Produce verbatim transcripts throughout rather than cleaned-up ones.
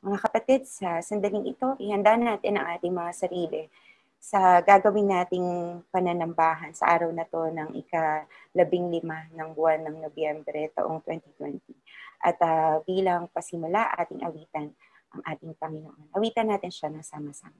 Mga kapatid, sa sandaling ito, ihanda natin ang ating mga sarili sa gagawin nating pananambahan sa araw na to ng ika-labing lima ng buwan ng Nobyembre taong twenty twenty. At uh, bilang pasimula, ating awitan ang ating Panginoon. Awitan natin siya ng sama-sama.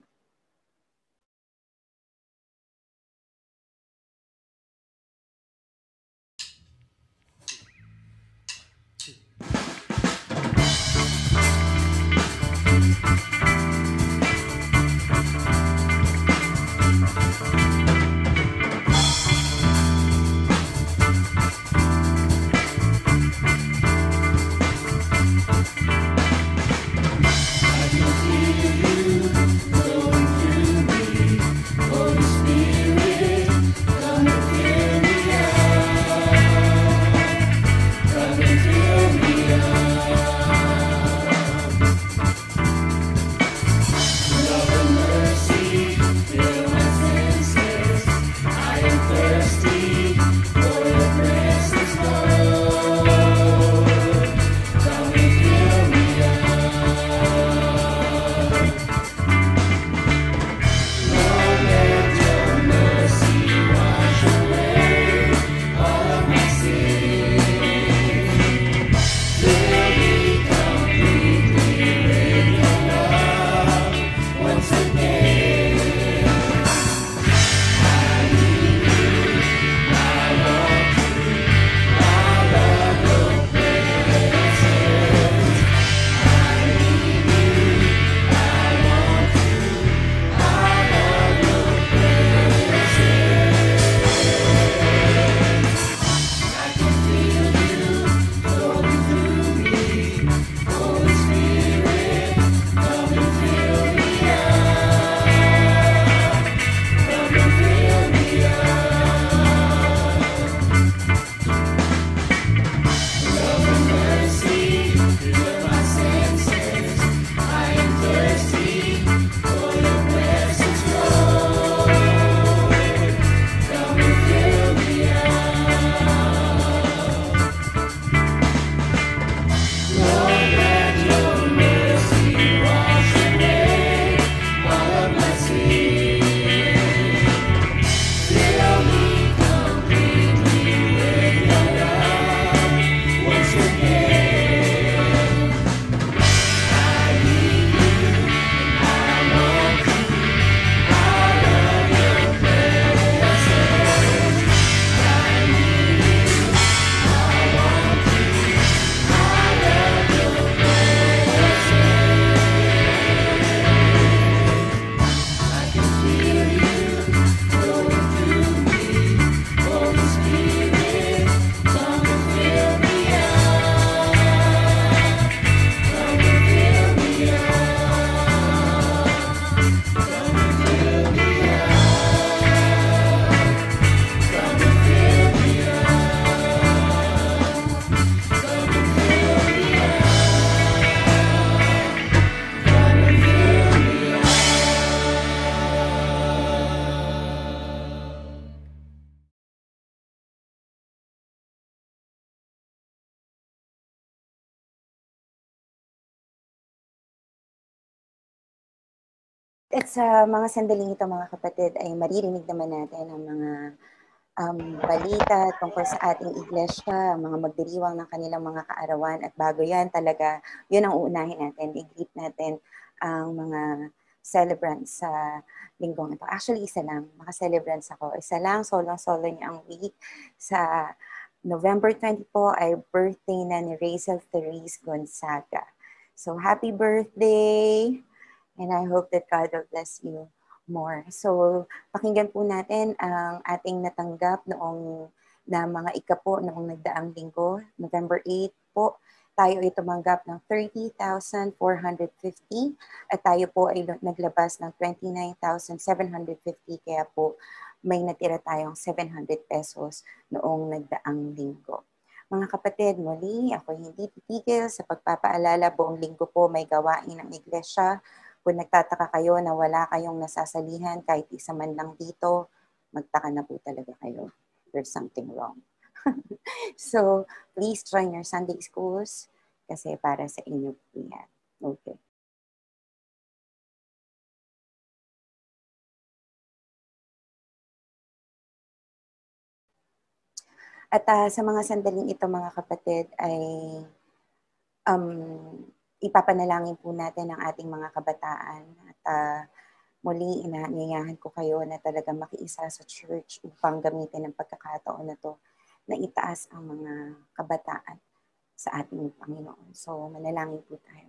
At sa mga sandaling ito, mga kapatid, ay maririnig naman natin ang mga um, balita tungkol sa ating iglesia, mga magdiriwang ng kanilang mga kaarawan. At bago yan, talaga, yun ang uunahin natin. I-greet natin ang mga celebrants sa linggong ito. Actually, isa lang. Maka-celebrants ako. Isa lang, solo-solo niya ang week. Sa November twenty po ay birthday na ni Rachel Therese Gonzaga. So, happy birthday! And I hope that God will bless you more. So, pakinggan po natin ang ating natanggap noong na mga ikapo noong nagdaang linggo, November eighth po. Tayo ay tumanggap ng thirty thousand four hundred fifty at tayo po ay naglabas ng twenty-nine thousand seven hundred fifty. Kaya po may natira tayong seven hundred pesos noong nagdaang linggo. Mga kapatid, muli ako hindi titigil sa pagpapaalala. Buong linggo po may gawain ng iglesia. Kung nagtataka kayo na wala kayong nasasalihan kahit isa man lang dito, magtaka na po talaga kayo. There's something wrong. So, please join your Sunday schools kasi para sa inyo po yan. Okay. At uh, sa mga sandaling ito mga kapatid ay um, ipapanalangin po natin ang ating mga kabataan. At uh, muli inaanyayahan ko kayo na talaga makiisa sa church upang gamitin ang pagkakataon na to na itaas ang mga kabataan sa ating Panginoon. So manalangin po tayo.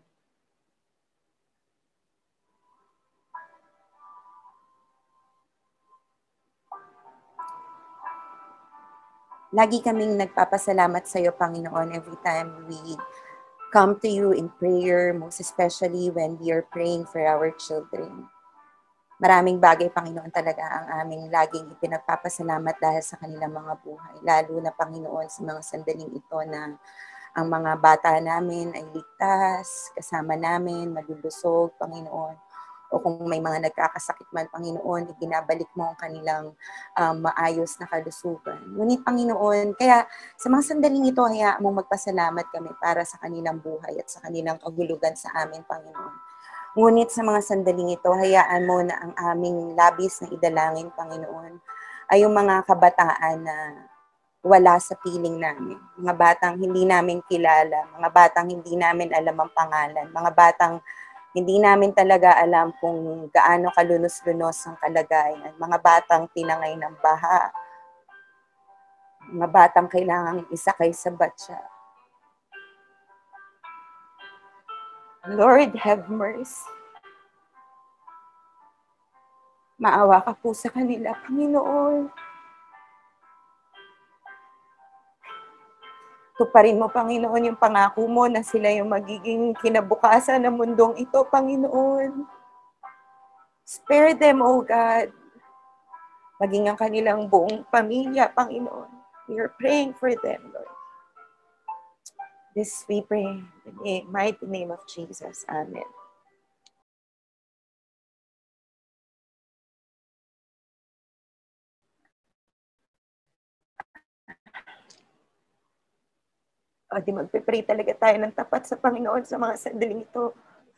Lagi kaming nagpapasalamat sa iyo, Panginoon, every time we come to you in prayer, most especially when we are praying for our children. Maraming bagay, Panginoon, talaga ang aming laging ipinagpapasalamat dahil sa kanilang mga buhay. Lalo na, Panginoon, sa mga sandaling ito na ang mga bata namin ay ligtas, kasama namin, malulusog, Panginoon. O kung may mga nagkakasakit man, Panginoon, ibinabalik mo ang kanilang um, maayos na kalusugan. Ngunit, Panginoon, kaya sa mga sandaling ito, hayaan mong magpasalamat kami para sa kanilang buhay at sa kanilang kagulugan sa amin, Panginoon. Ngunit sa mga sandaling ito, hayaan mo na ang aming labis na idalangin, Panginoon, ay yung mga kabataan na wala sa piling namin. Mga batang hindi namin kilala, mga batang hindi namin alam ang pangalan, mga batang hindi namin talaga alam kung gaano kalunos-lunos ang kalagayan. Mga batang tinangay ng baha. Mga batang kailangang isakay sa batya. Lord, have mercy. Maawa ka po sa kanila, Panginoon. Tuparin mo, Panginoon, yung pangako mo na sila yung magiging kinabukasan ng mundong ito, Panginoon. Spare them, O God. Maging ang kanilang buong pamilya, Panginoon. We are praying for them, Lord. This we pray in the mighty name of Jesus. Amen. O di magpe-pray talaga tayo ng tapat sa Panginoon sa mga sandaling ito.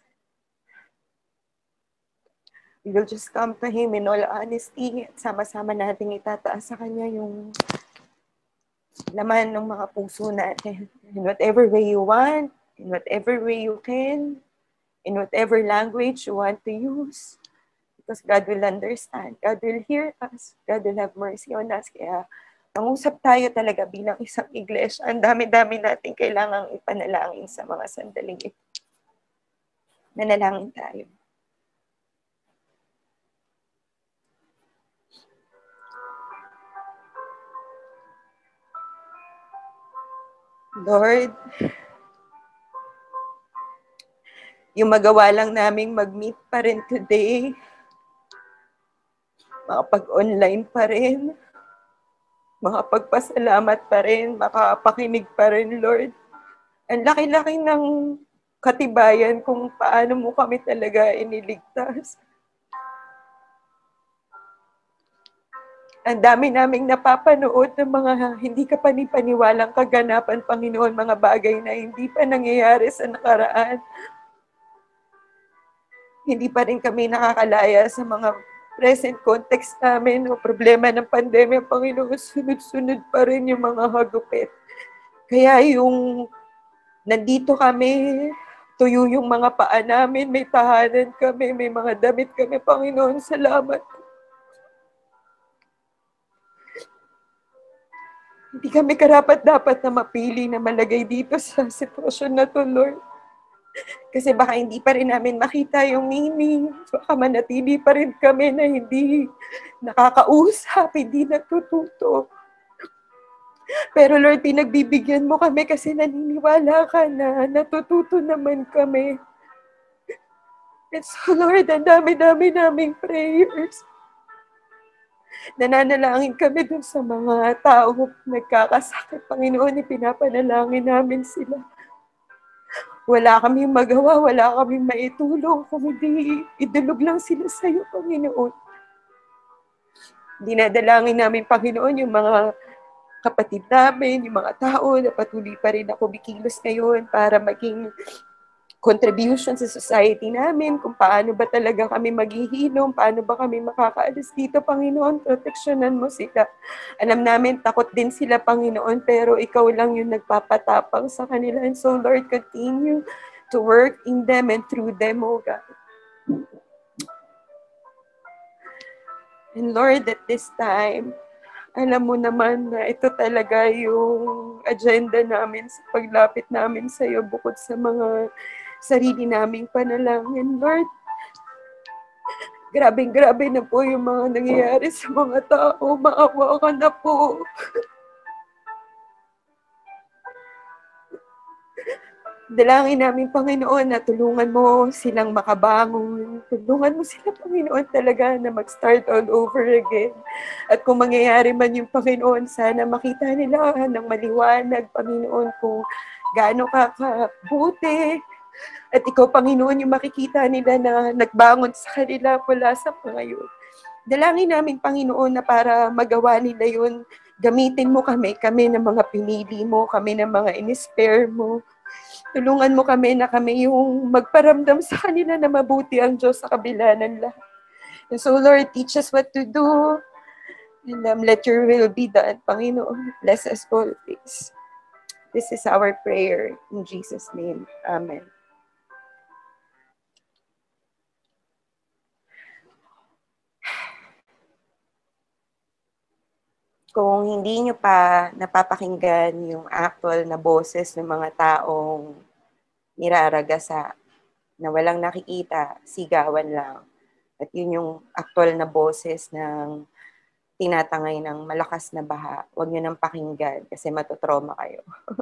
We will just come to Him in all honesty at sama-sama nating itataas sa Kanya yung laman ng mga puso natin. In whatever way you want, in whatever way you can, in whatever language you want to use. Because God will understand. God will hear us. God will have mercy on us. Kaya mangusap tayo talaga bilang isang iglesia. Ang dami-dami natin kailangang ipanalangin sa mga sandaling ito. Nanalangin tayo. Lord, yung magawa lang naming mag-meet pa rin today, makapag-online pa rin, makapagpasalamat pa rin, makapakinig pa rin, Lord. Ang laki-laki ng katibayan kung paano mo kami talaga iniligtas. Ang dami naming napapanood ng mga hindi ka panipaniwalang kaganapan, Panginoon, mga bagay na hindi pa nangyayari sa nakaraan. Hindi pa rin kami nakakalaya sa mga present context namin o problema ng pandemya, Panginoon. Sunod-sunod pa rin yung mga hagupit. Kaya yung nandito kami, tuyo yung mga paa namin, may tahanan kami, may mga damit kami, Panginoon, salamat. Hindi kami karapat-dapat na mapili na malagay dito sa sitwasyon na to, Lord. Kasi baka hindi pa rin namin makita yung meaning. Baka manatili pa rin kami na hindi nakakausap, hindi natututo. Pero Lord, pinagbibigyan mo kami kasi naniniwala ka na natututo naman kami. And so Lord, ang dami-dami naming prayers. Nananalangin kami dun sa mga tao nagkakasakit. Panginoon, ipinapanalangin namin sila. Wala kaming magawa, wala kaming maitulong kung hindi idulog lang sila sa iyo, Panginoon. Dinadalangin namin, Panginoon, yung mga kapatid namin, yung mga tao na patuloy pa rin ako bikilos ngayon para maging contribution sa society namin, kung paano ba talaga kami maghihilom, paano ba kami makakaalis dito, Panginoon, proteksyonan mo sila. Alam namin, takot din sila, Panginoon, pero ikaw lang yung nagpapatapang sa kanila. And so, Lord, continue to work in them and through them, oh God. And Lord, at this time, alam mo naman na ito talaga yung agenda namin sa paglapit namin sa iyo bukod sa mga sarili naming panalangin. Lord, grabing-grabe na po yung mga nangyayari sa mga tao. Maawa ka na po. Dalangin namin, Panginoon, na tulungan mo silang makabangon. Tulungan mo sila, Panginoon, talaga na mag-start all over again. At kung mangyayari man yung Panginoon, sana makita nila ng maliwanag, Panginoon, kung gaano ka kabuti. At ikaw, Panginoon, yung makikita nila na nagbangon sa kanila mula sa pangayon. Dalangin namin, Panginoon, na para magawa nila yun, gamitin mo kami, kami ng mga pinili mo, kami ng mga in-spare mo. Tulungan mo kami na kami yung magparamdam sa kanila na mabuti ang Diyos sa kabila ng lahat. And so, Lord, teach us what to do. And um, let your will be done, Panginoon. Bless us always. This is our prayer. In Jesus' name. Amen. Kung hindi nyo pa napapakinggan yung actual na boses ng mga taong niraragasa, na walang nakikita, sigawan lang. At yun yung actual na boses ng tinatangay ng malakas na baha. Huwag nyo nang pakinggan kasi matutroma kayo.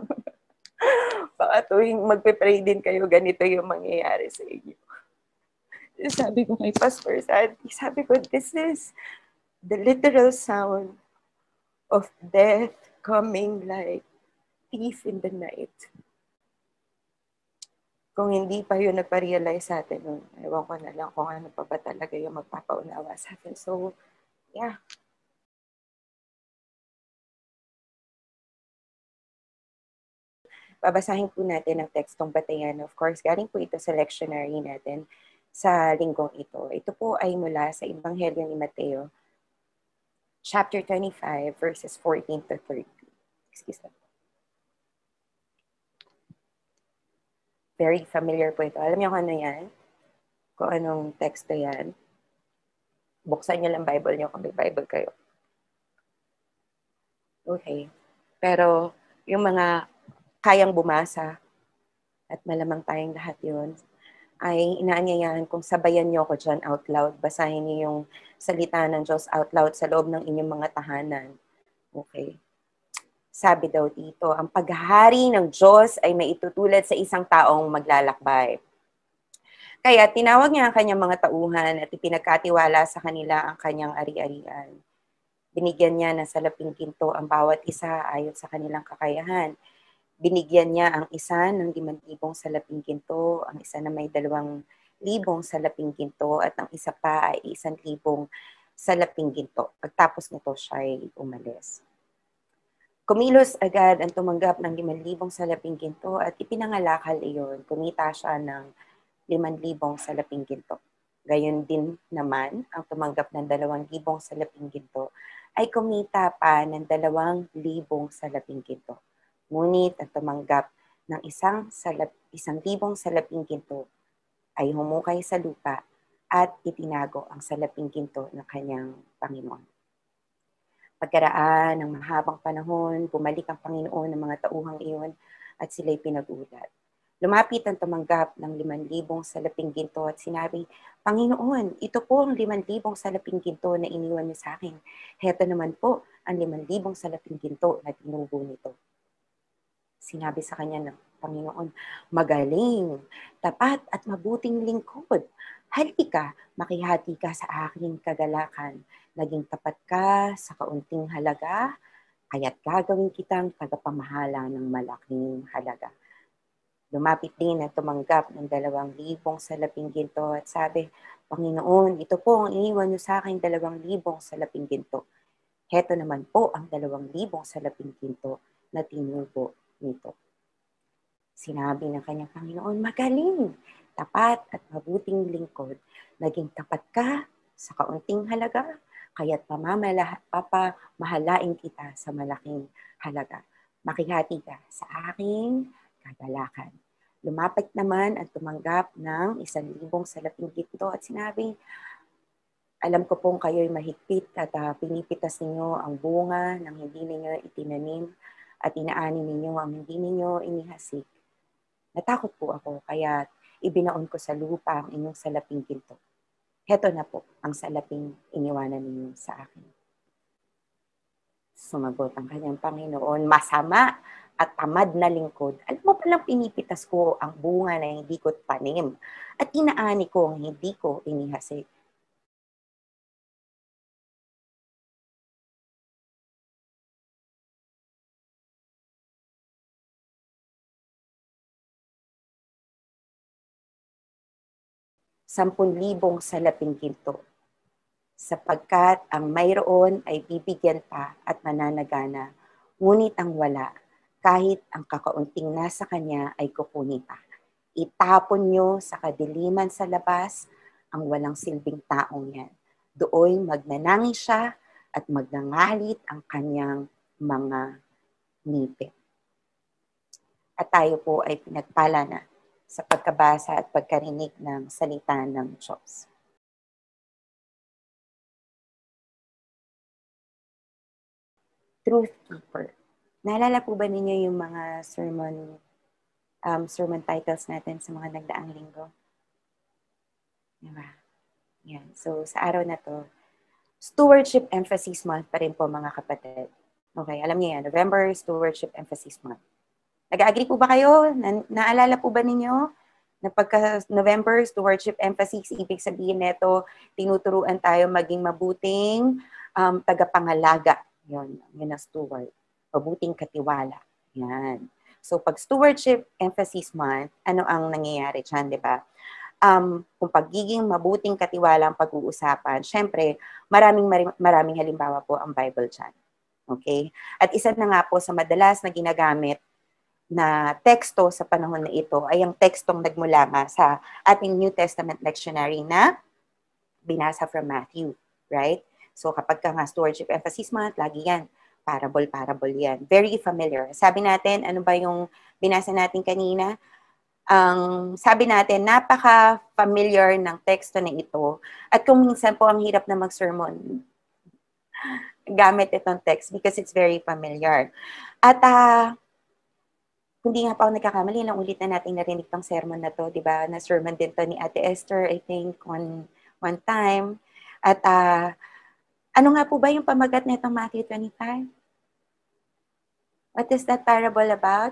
Baka tuwing magpe-pray din kayo, ganito yung mangyayari sa inyo. Sabi ko kay Pastor Sandy, sabi ko, this is the literal sound of death coming like thief in the night. Kung hindi pa yun nagpa-realize sa atin nun, ewan ko na lang kung ano pa ba talaga yung magpapaunawa sa atin. So, yeah. Babasahin po natin ang tekstong batayan. Of course, galing po ito sa lectionary natin sa linggong ito. Ito po ay mula sa Ebanghelyo ni Mateo, chapter twenty-five, verses fourteen to thirty. Excuse me. Very familiar po ito. Alam niyo kung ano yan? Kung anong teksto yan? Buksan niyo lang Bible niyo kung may Bible kayo. Okay. Pero yung mga kayang bumasa, at malamang tayong lahat yun, ay inaanyayahan kong sabayan niyo ako dyan out loud. Basahin niyo yung salita ng Diyos out loud sa loob ng inyong mga tahanan. Okay. Sabi daw dito, ang paghahari ng Diyos ay maitutulad sa isang taong maglalakbay. Kaya tinawag niya ang kanyang mga tauhan at ipinagkatiwala sa kanila ang kanyang ari-arian. Binigyan niya ng salaping ginto ang bawat isa ayon sa kanilang kakayahan. Binigyan niya ang isa ng limang libong salaping ginto, ang isa na may dalawang libong salaping ginto, at ang isa pa ay isang libong salaping ginto. Pagtapos nito siya ay umalis. Kumilos agad ang tumanggap ng limang libong salaping ginto at ipinangalakal iyon. Kumita siya ng limang libong salaping ginto. Gayon din naman, ang tumanggap ng dalawang libong salaping ginto ay kumita pa ng dalawang libong salaping ginto. Ngunit ang tumanggap ng isang, salap, isang libong salaping ginto ay humukay sa lupa at itinago ang salaping ginto ng kanyang Panginoon. Pagkaraan ng mahabang panahon, bumalik ang Panginoon ng mga tauhang iyon at sila'y pinag-ulat. Lumapit ang tumanggap ng limang libong salaping ginto at sinabi, Panginoon, ito po ang limang libong salaping ginto na iniwan niyo sa akin. Heto naman po ang limang libong salaping ginto na tinubo nito. Sinabi sa kanya ng Panginoon, magaling, tapat at mabuting lingkod. Halika, makihati ka sa aking kagalakan. Naging tapat ka sa kaunting halaga, kaya't gagawin kitang tagapamahala ng malaking halaga. Lumapit din at tumanggap ng dalawang libong salaping ginto at sabi, Panginoon, ito po ang iniwan niyo sa akin dalawang libong salaping ginto. Heto naman po ang dalawang libong salaping ginto na tinubo nito. Sinabi ng kanyang Panginoon, magaling, tapat at mabuting lingkod. Naging tapat ka sa kaunting halaga, kaya't papamahalain kita sa malaking halaga. Makihati ka sa aking kagalakan. Lumapit naman at tumanggap ng isang libong salaping ginto at sinabi, alam ko pong kayo'y mahigpit at uh, pinipitas ninyo ang bunga ng hindi ninyo itinanim at inaani ninyo ang hindi ninyo inihasik. Natakot po ako, kaya ibinaon ko sa lupa ang inyong salaping ginto. Heto na po ang salaping iniwanan ninyo sa akin. Sumagot ang kanyang Panginoon, masama at tamad na lingkod. Alam mo palang pinipitas ko ang bunga na hindi ko tanim at inaani ko ang hindi ko inihasik. Sampun libong salaping ginto, sapagkat ang mayroon ay bibigyan pa at mananagana, ngunit ang wala, kahit ang kakaunting nasa kanya ay kukunin pa. Itapon nyo sa kadiliman sa labas ang walang silbing taong yan. Dooy magnanangin siya at magnangalit ang kanyang mga ngipin. At tayo po ay pinagpala na sa pagkabasa at pagkarinig ng salita ng Diyos. Truth Keeper. Naalala po ba ninyo yung mga sermon um, sermon titles natin sa mga nagdaang linggo? Diba? Yan. So, sa araw na to, Stewardship Emphasis Month pa rin po mga kapatid. Okay, alam niyo yan, November Stewardship Emphasis Month. Nag-agree po ba kayo? Na naalala po ba ninyo na pagka November Stewardship Emphasis, ibig sabihin nito, tinuturuan tayo maging mabuting um, tagapangalaga. Yun, yun ang steward. Mabuting katiwala. Yan. So pag Stewardship Emphasis Month, ano ang nangyayari dyan, di ba? Um, kung pagiging mabuting katiwala ang pag-uusapan, syempre, maraming, maraming halimbawa po ang Bible dyan. Okay? At isa na nga po sa madalas na ginagamit na teksto sa panahon na ito ay ang tekstong nagmula nga sa ating New Testament lectionary na binasa from Matthew, right? So kapag ka nga Stewardship Emphasis Month, lagi yan, parable, parable yan. Very familiar. Sabi natin, ano ba yung binasa natin kanina? Ang um, sabi natin, napaka-familiar ng teksto na ito. At kung minsan po ang hirap na mag-sermon, gamit itong text because it's very familiar. At uh, hindi nga pa ako nagkakamali, lang ulit na natin narinig tong sermon na to, di ba? Na sermon din to ni Ate Esther, I think, one, one time. At uh, ano nga po ba yung pamagat na itong Matthew twenty-five? What is that parable about?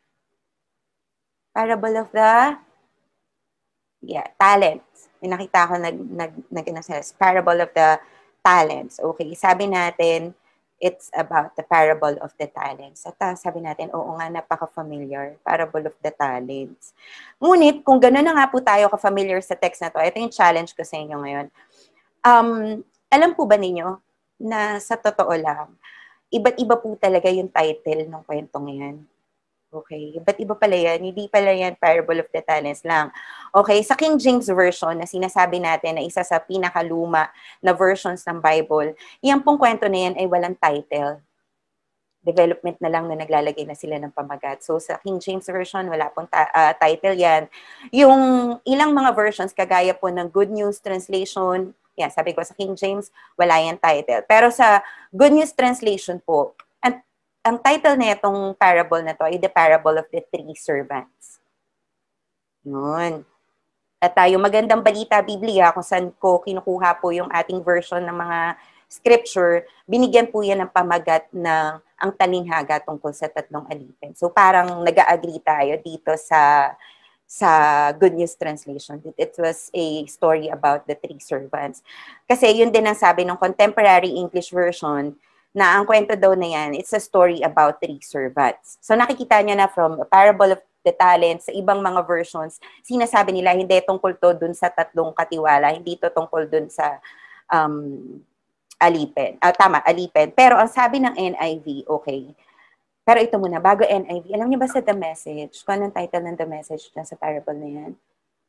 Parable of the, yeah, talents. Yung nakita ko nag, nag, nag, nag parable of the talents. Okay, sabi natin, it's about the parable of the talents. At uh, sabi natin, oo nga, napaka-familiar. Parable of the talents. Ngunit, kung gano'n na nga po tayo ka-familiar sa text na to, ito yung challenge ko sa inyo ngayon. Um, alam po ba ninyo na sa totoo lang, iba't iba po talaga yung title ng kwentong yan. Okay, iba't iba pala yan. Hindi pala yan Parable of the Talents lang. Okay, sa King James Version na sinasabi natin na isa sa pinakaluma na versions ng Bible, yan pong kwento na yan ay walang title. Development na lang na naglalagay na sila ng pamagat. So sa King James Version, wala pong ta- uh, title yan. Yung ilang mga versions, kagaya po ng Good News Translation, yan, sabi ko sa King James, wala yan title. Pero sa Good News Translation po, ang title na itong parable na to ay The Parable of the Three Servants. Yun. At tayo, magandang balita, Biblia, kung saan ko kinukuha po yung ating version ng mga scripture, binigyan po yan ng pamagat na ang talinghaga tungkol sa tatlong alipin. So parang nag-agree tayo dito sa sa Good News Translation. It was a story about the three servants. Kasi yun din ang sabi ng Contemporary English Version, na ang kwento daw na yan, it's a story about three servants. So nakikita niya na from a Parable of the Talents, sa ibang mga versions, sinasabi nila, hindi tungkol to dun sa tatlong katiwala, hindi to tungkol dun sa um, alipin. Ah, tama, alipin. Pero ang sabi ng N I V, okay, Pero ito muna, bago N I V, alam niyo ba sa The Message, kung anong title ng The Message dyan sa parable na yan?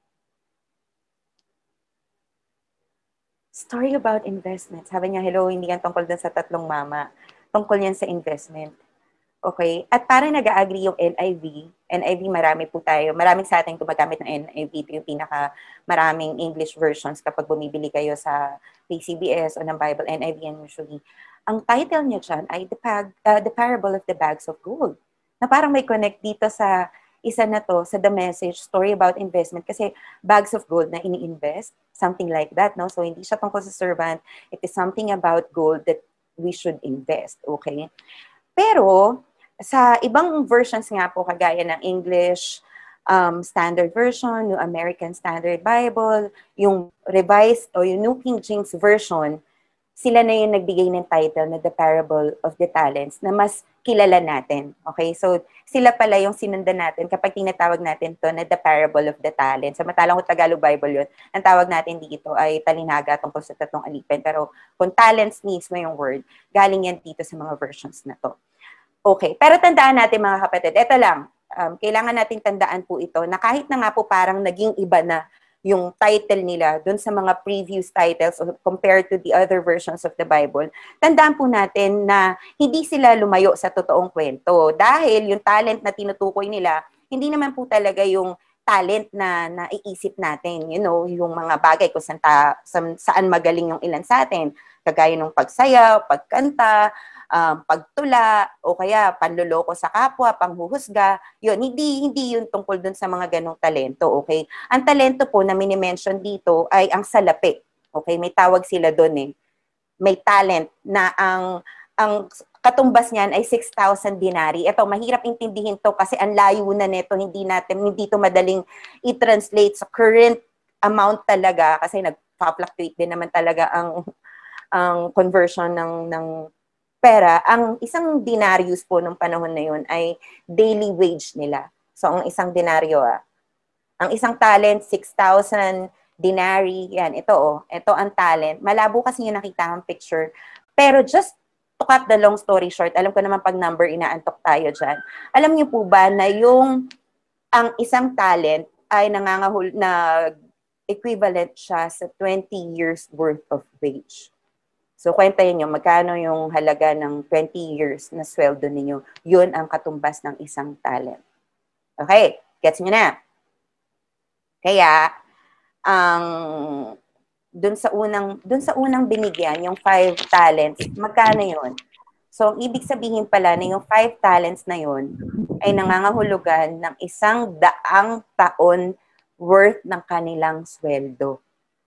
Story about investment. Sabi niya, hello, hindi yan tungkol dun sa tatlong mama. Tungkol yan sa investment. Okay? At para nag-agree yung N I V, N I V marami po tayo, maraming sa atin gumagamit ng N I V, ito yung pinaka maraming English versions kapag bumibili kayo sa P C B S o ng Bible, N I V yan usually. Ang title niya dyan ay The, Pag, uh, The Parable of the Bags of Gold. Na parang may connect dito sa isa na to, sa The Message, Story about Investment, kasi bags of gold na ini-invest, something like that, no? So, hindi siya tungkol sa servant. It is something about gold that we should invest, okay? Pero, sa ibang versions nga po, kagaya ng English um, Standard Version, New American Standard Bible, yung Revised o yung New King James Version, sila na yung nagbigay ng title na The Parable of the Talents na mas kilala natin. Okay? So, sila pala yung sinundan natin kapag tinatawag natin to na The Parable of the Talents. Sa matalang ko Tagalog Bible yun, ang tawag natin dito ay talinaga tungkol sa tatlong alipin. Pero kung talents mismo yung word, galing yan dito sa mga versions na to. Okay. Pero tandaan natin mga kapatid, ito lang, um, kailangan natin tandaan po ito na kahit na nga po parang naging iba na yung title nila dun sa mga previous titles compared to the other versions of the Bible, tandaan po natin na hindi sila lumayo sa totoong kwento. Dahil yung talent na tinutukoy nila, hindi naman po talaga yung talent na naiisip natin. You know, yung mga bagay kung saan, ta, saan, saan magaling yung ilan sa atin. Kagaya ng pagsayaw, pagkanta, um, pagtula, o kaya panluloko sa kapwa, panghuhusga, yun, hindi, hindi yun tungkol dun sa mga ganong talento, okay? Ang talento po na minimension dito ay ang salapi, okay? May tawag sila dun eh. May talent na ang, ang katumbas niyan ay six thousand dinari. Ito, mahirap intindihin to kasi ang layo na nito, hindi natin, hindi to madaling i-translate sa current amount talaga kasi nag-fluctuate din naman talaga ang ang conversion ng ng pera. Ang isang denarius po nung panahon na yun ay daily wage nila. So, ang isang denaryo, ah, ang isang talent, six thousand dinari. Yan, ito oh. Ito ang talent. Malabo kasi yung nakita ang picture. Pero just to cut the long story short, alam ko naman pag number, inaantok tayo dyan. Alam niyo po ba na yung ang isang talent ay nangangahul na equivalent siya sa twenty years worth of wage. So, kwentahin nyo, magkano yung halaga ng twenty years na sweldo ninyo. Yun ang katumbas ng isang talent. Okay, gets nyo na? Kaya, ang dun sa unang dun sa unang binigyan, yung five talents, magkano yun? So, ibig sabihin pala na yung five talents na yun ay nangangahulugan ng isang daang taon worth ng kanilang sweldo.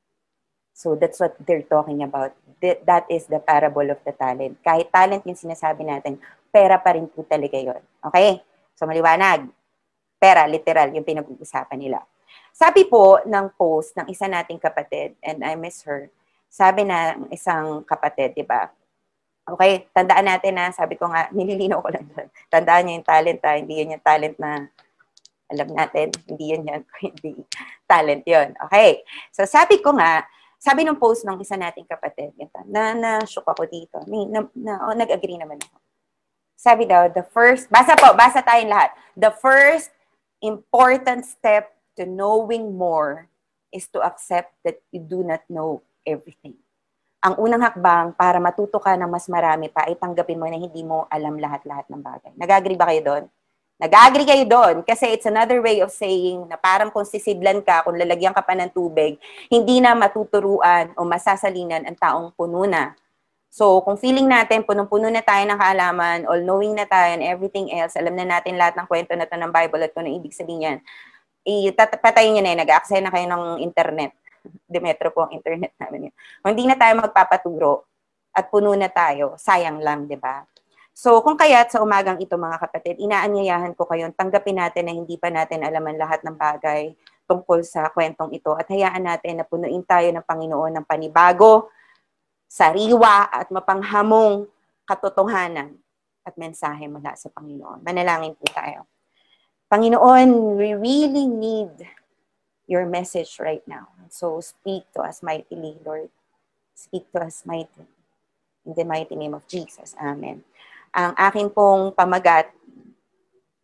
So, that's what they're talking about. That is the parable of the talent. Kahit talent yung sinasabi natin, pera pa rin po talaga yun. Okay? So, maliwanag. Pera, literal, yung pinag-uusapan nila. Sabi po ng post ng isa nating kapatid, and I miss her, sabi na ng isang kapatid, di ba? Okay, tandaan natin na, sabi ko nga, nililinaw ko lang doon. Tandaan niyo yung talent, ha? Hindi yun yung talent na alam natin, hindi yun yan, hindi talent yun. Okay, so sabi ko nga, sabi ng post ng isa nating kapatid, na na-shook ako dito, na, na, oh, nag-agree naman ako. Sabi daw, the first, basa po, basa tayong lahat. The first important step to knowing more is to accept that you do not know everything. Ang unang hakbang para matuto ka ng mas marami pa ay tanggapin mo na hindi mo alam lahat-lahat ng bagay. Nag-agree ba kayo doon? Nag-agree kayo doon kasi it's another way of saying na parang kung sisidlan ka, kung lalagyan ka pa ng tubig, hindi na matuturuan o masasalinan ang taong puno na. So, kung feeling natin, punong-puno na tayo ng kaalaman, all-knowing na tayo and everything else, alam na natin lahat ng kwento na ito ng Bible at kung ano ibig sabihin yan, ipatayin nyo na yun, nag-access na kayo ng internet. Demetro po ang internet namin yun. Kung hindi na tayo magpapaturo at puno na tayo, sayang lang, di ba? So, kung kaya't sa umagang ito mga kapatid, inaanyayahan ko kayo, tanggapin natin na hindi pa natin alaman lahat ng bagay tungkol sa kwentong ito at hayaan natin na punuin tayo ng Panginoon ng panibago, sariwa at mapanghamong katotohanan at mensahe mula sa Panginoon. Manalangin po tayo. Panginoon, we really need your message right now. So speak to us mightily, Lord. Speak to us mightily. In the mighty name of Jesus. Amen. Ang akin pong pamagat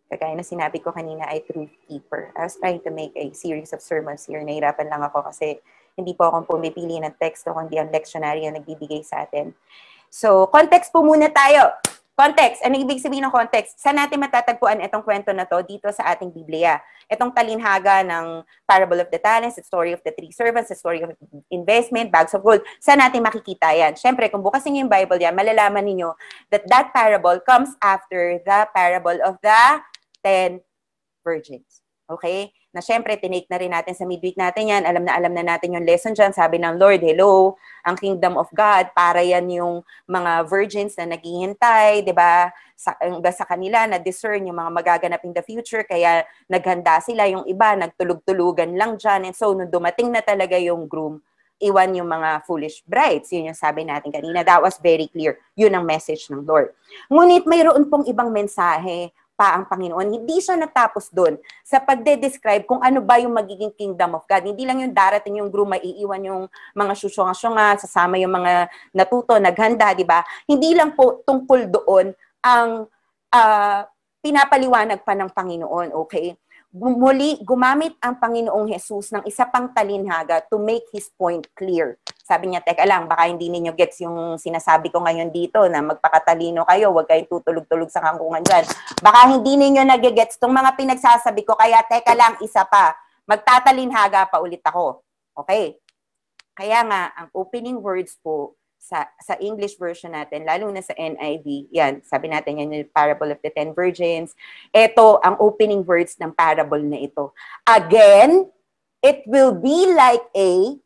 kagaya na sinabi ko kanina, ay truth keeper. I was trying to make a series of sermons here. Nahirapan lang ako kasi hindi po akong pumipili ng teksto, kundi ang lectionary ang nagbibigay sa atin. So, context po muna tayo. Context. Ano ibig sabihin ng context? Saan natin matatagpuan itong kwento na to dito sa ating Biblia? Itong talinhaga ng Parable of the Talents, the story of the three servants, the story of investment, bags of gold. Saan natin makikita yan? Siyempre, kung bukasin niyo yung Bible yan, malalaman ninyo that that parable comes after the parable of the ten virgins. Okay? Na syempre, tinake na rin natin sa midweek natin yan. Alam na alam na natin yung lesson dyan. Sabi ng Lord, hello, ang kingdom of God, para yan yung mga virgins na naghihintay, di ba? Sa, sa kanila, na-discern yung mga magaganap in the future, kaya naghanda sila. Yung iba, nagtulog-tulugan lang dyan. And so, nung dumating na talaga yung groom, iwan yung mga foolish brides. Yun yung sabi natin kanina. That was very clear. Yun ang message ng Lord. Ngunit mayroon pong ibang mensahe pa ang Panginoon. Hindi siya natapos doon sa pagde-describe kung ano ba yung magiging kingdom of God. Hindi lang yung darating yung groom, maiiwan yung mga susyonga-syonga, sasama yung mga natuto, naghanda, di ba? Hindi lang po tungkol doon ang uh, pinapaliwanag pa ng Panginoon, okay? Muli, gumamit ang Panginoong Jesus ng isa pang talinhaga to make His point clear. Sabi niya, teka lang, baka hindi ninyo gets yung sinasabi ko ngayon dito na magpakatalino kayo, huwag kayong tutulog-tulog sa kangkungan dyan. Baka hindi ninyo nagigets itong mga pinagsasabi ko, kaya teka lang, isa pa, magtatalinhaga pa ulit ako. Okay? Kaya nga, ang opening words po, sa sa English version natin, lalo na sa N I V, yan, sabi natin yan yung parable of the ten virgins. Ito ang opening words ng parable na ito. Again, it will be like a,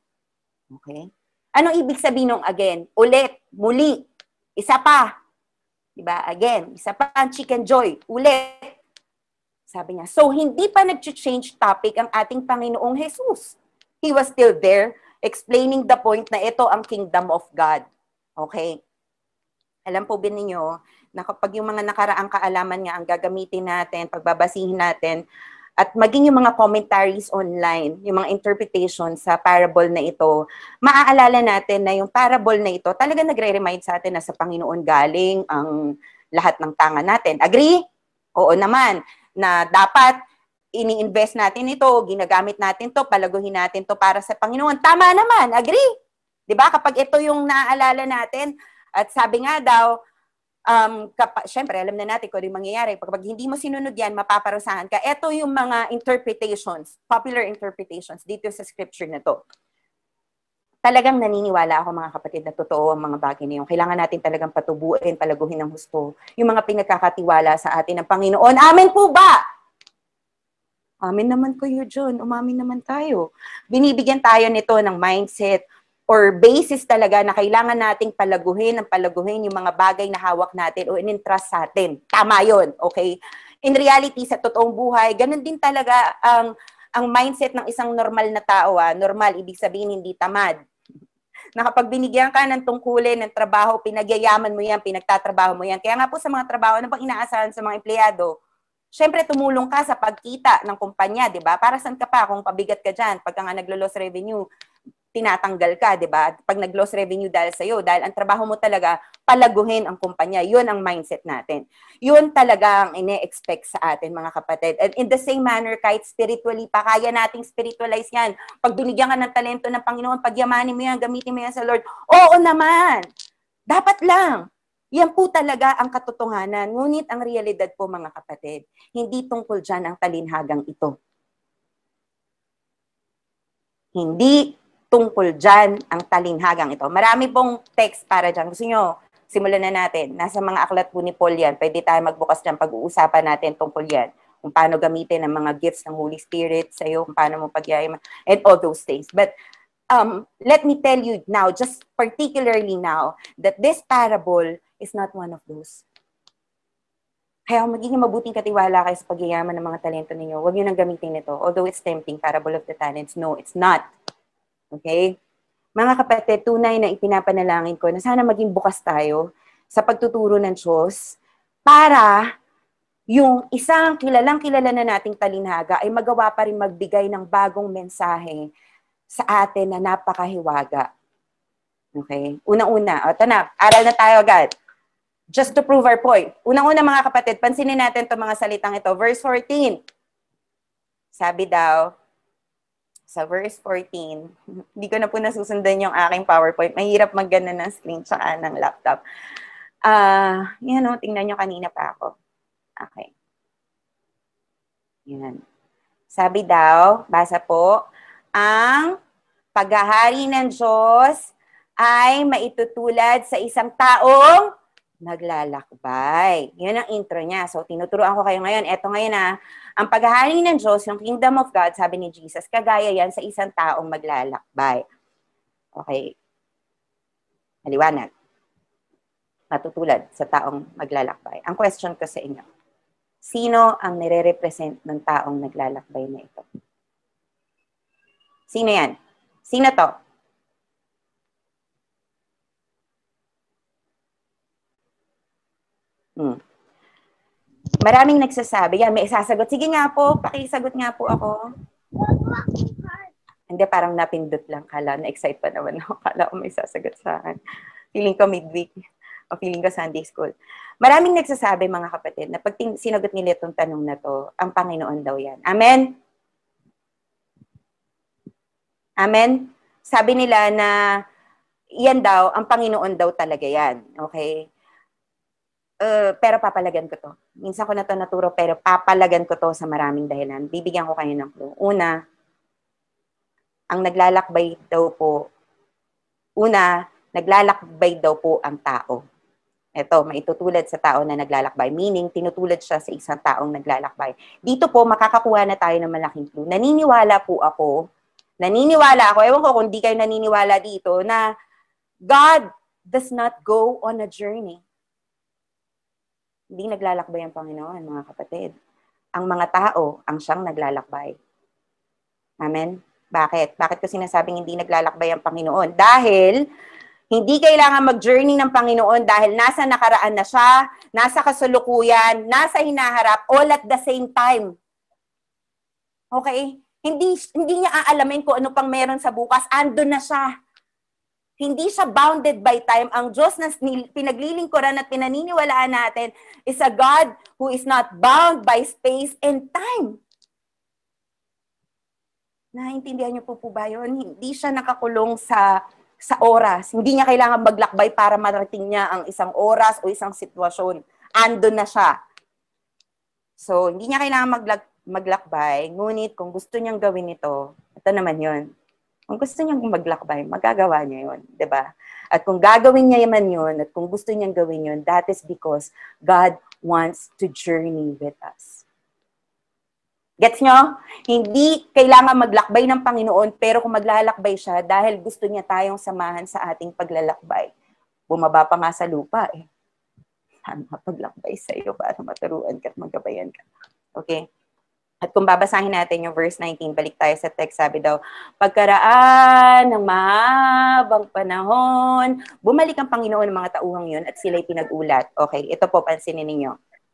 okay? Anong ibig sabihin ng again? Ulit, muli, isa pa. Diba? Again, isa pa ang chicken joy, ulit. Sabi niya, so hindi pa nag-change topic ang ating Panginoong Jesus. He was still there, explaining the point na ito ang kingdom of God. Okay? Alam po ba ninyo na kapag yung mga nakaraang kaalaman nga ang gagamitin natin, pagbabasihin natin, at maging yung mga commentaries online, yung mga interpretation sa parable na ito, maaalala natin na yung parable na ito talaga nagre-remind sa atin na sa Panginoon galing ang lahat ng tangan natin. Agree? Oo naman, na dapat ini-invest natin ito, ginagamit natin to, palaguhin natin to para sa Panginoon. Tama naman, agree? 'Di ba? Kapag ito yung naaalala natin, at sabi nga daw, um, kapa, syempre, alam na natin kung ano yung mangyayari. Kapag hindi mo sinunod yan, mapaparusahan ka. Ito yung mga interpretations, popular interpretations dito sa scripture na to. Talagang naniniwala ako, mga kapatid, na totoo ang mga bagay na yun. Kailangan natin talagang patubuin, palaguhin ng gusto yung mga pinagkakatiwala sa atin ng Panginoon. Amen po ba? Amin naman kayo dyan. Umamin naman tayo. Binibigyan tayo nito ng mindset or basis talaga na kailangan nating palaguhin ang palaguhin yung mga bagay na hawak natin o in-entrust sa atin. Tama yun, okay? In reality, sa totoong buhay, ganun din talaga ang, ang mindset ng isang normal na tao. Ah. Normal, ibig sabihin hindi tamad. Na kapag binigyan ka ng tungkulin, ng trabaho, pinagyayaman mo yan, pinagtatrabaho mo yan. Kaya nga po sa mga trabaho, ano bang inaasahan sa mga empleyado? Siyempre, tumulong ka sa pagkita ng kumpanya, di ba? Para saan ka pa kung pabigat ka dyan? Pagka nga naglo-loss revenue, tinatanggal ka, di ba? Pag nag-loss revenue dahil sa'yo, dahil ang trabaho mo talaga, palaguhin ang kumpanya. Yun ang mindset natin. Yun talaga ang ine-expect sa atin, mga kapatid. And in the same manner, kahit spiritually pa, kaya nating spiritualize yan. Pag binigyan ka ng talento ng Panginoon, pagyamanin mo yan, gamitin mo yan sa Lord. Oo naman! Dapat lang! Yan po talaga ang katotohanan. Ngunit ang realidad po, mga kapatid, hindi tungkol dyan ang talinhagang ito. Hindi tungkol dyan ang talinhagang ito. Marami pong text para dyan. Gusto nyo, simulan na natin. Nasa mga aklat po ni Paul yan. Pwede tayo magbukas dyan. Pag-uusapan natin tungkol yan. Kung paano gamitin ang mga gifts ng Holy Spirit sa iyo, kung paano mo pagyayaman, and all those things. But um, let me tell you now, just particularly now, that this parable is not one of those. Kaya kung magiging mabuting katiwala kayo sa pagyayaman ng mga talento ninyo, huwag nyo nang gamitin ito. Although it's tempting, parable of the talents, no, it's not. Okay? Mga kapatid, tunay na ipinapanalangin ko na sana maging bukas tayo sa pagtuturo ng Diyos para yung isang kilalang kilala na nating talinhaga ay magawa pa rin magbigay ng bagong mensahe sa atin na napakahiwaga. Okay? Una-una, o ito na, aral na tayo agad. Just to prove our point. Unang-una mga kapatid, pansinin natin itong mga salitang ito. Verse fourteen. Sabi daw, sa verse fourteen, hindi ko na po nasusundan yung aking PowerPoint. Mahirap mag-gana ng screen tsaka ng laptop. Ah, uh, yan o, tingnan nyo kanina pa ako. Okay. Yan. Sabi daw, basa po, ang paghahari ng Diyos ay maitutulad sa isang taong naglalakbay. Yun ang intro niya. So, tinuturuan ko kayo ngayon. Eto ngayon na, ang paghahari ng Diyos, yung kingdom of God, sabi ni Jesus, kagaya yan sa isang taong maglalakbay. Okay. Maliwanag. Matutulad sa taong maglalakbay. Ang question ko sa inyo, sino ang nire-represent ng taong naglalakbay na ito? Sino yan? Sino to? Hmm. Maraming nagsasabi, yan, may isasagot. Sige nga po, pakisagot nga po ako. Hindi, parang napindot lang. Kala, na-excite pa naman ako. Kala ko may sasagot sa akin. Feeling ko midweek. O feeling ko Sunday school. Maraming nagsasabi, mga kapatid, na pag sinagot nila itong tanong na to, ang Panginoon daw yan. Amen? Amen? Sabi nila na yan daw, ang Panginoon daw talaga yan. Okay? Uh, pero papalagan ko to. Minsan ko na to naturo, pero papalagan ko to sa maraming dahilan. Bibigyan ko kayo ng clue. Una, ang naglalakbay daw po, una, naglalakbay daw po ang tao. Ito, maitutulad sa tao na naglalakbay. Meaning, tinutulad siya sa isang taong naglalakbay. Dito po, makakakuha na tayo ng malaking clue. Naniniwala po ako, naniniwala ako, ewan ko kung di kayo naniniwala dito, na God does not go on a journey. Hindi naglalakbay ang Panginoon, mga kapatid. Ang mga tao, ang siyang naglalakbay. Amen? Bakit? Bakit ko sinasabing hindi naglalakbay ang Panginoon? Dahil, hindi kailangan mag-journey ng Panginoon dahil nasa nakaraan na siya, nasa kasalukuyan, nasa hinaharap, all at the same time. Okay? Hindi, hindi niya aalamin kung ano pang meron sa bukas. Andun na siya. Hindi siya bounded by time. Ang Diyos na pinaglilingkuran at pinaniniwalaan natin is a God who is not bound by space and time. Naintindihan niyo po po ba yun? Hindi siya nakakulong sa, sa oras. Hindi niya kailangan maglakbay para marating niya ang isang oras o isang sitwasyon. Andun na siya. So, hindi niya kailangan maglag, maglakbay. Ngunit kung gusto niyang gawin ito, ito naman yun. Kung gusto niyang maglakbay, magagawa niya yun, di ba? At kung gagawin niya man yun, at kung gusto niyang gawin yun, that is because God wants to journey with us. Gets nyo? Hindi kailangan maglakbay ng Panginoon, pero kung maglalakbay siya, dahil gusto niya tayong samahan sa ating paglalakbay. Bumaba pa nga sa lupa eh. Saan mapaglakbay sa iyo para maturuan ka at magabayan ka. Okay? At kung babasahin natin yung verse nineteen, balik tayo sa text, sabi daw, pagkaraan ng mahabang panahon, bumalik ang Panginoon ng mga tauhang yun at sila'y pinag-ulat. Okay, ito po, pansinin ninyo.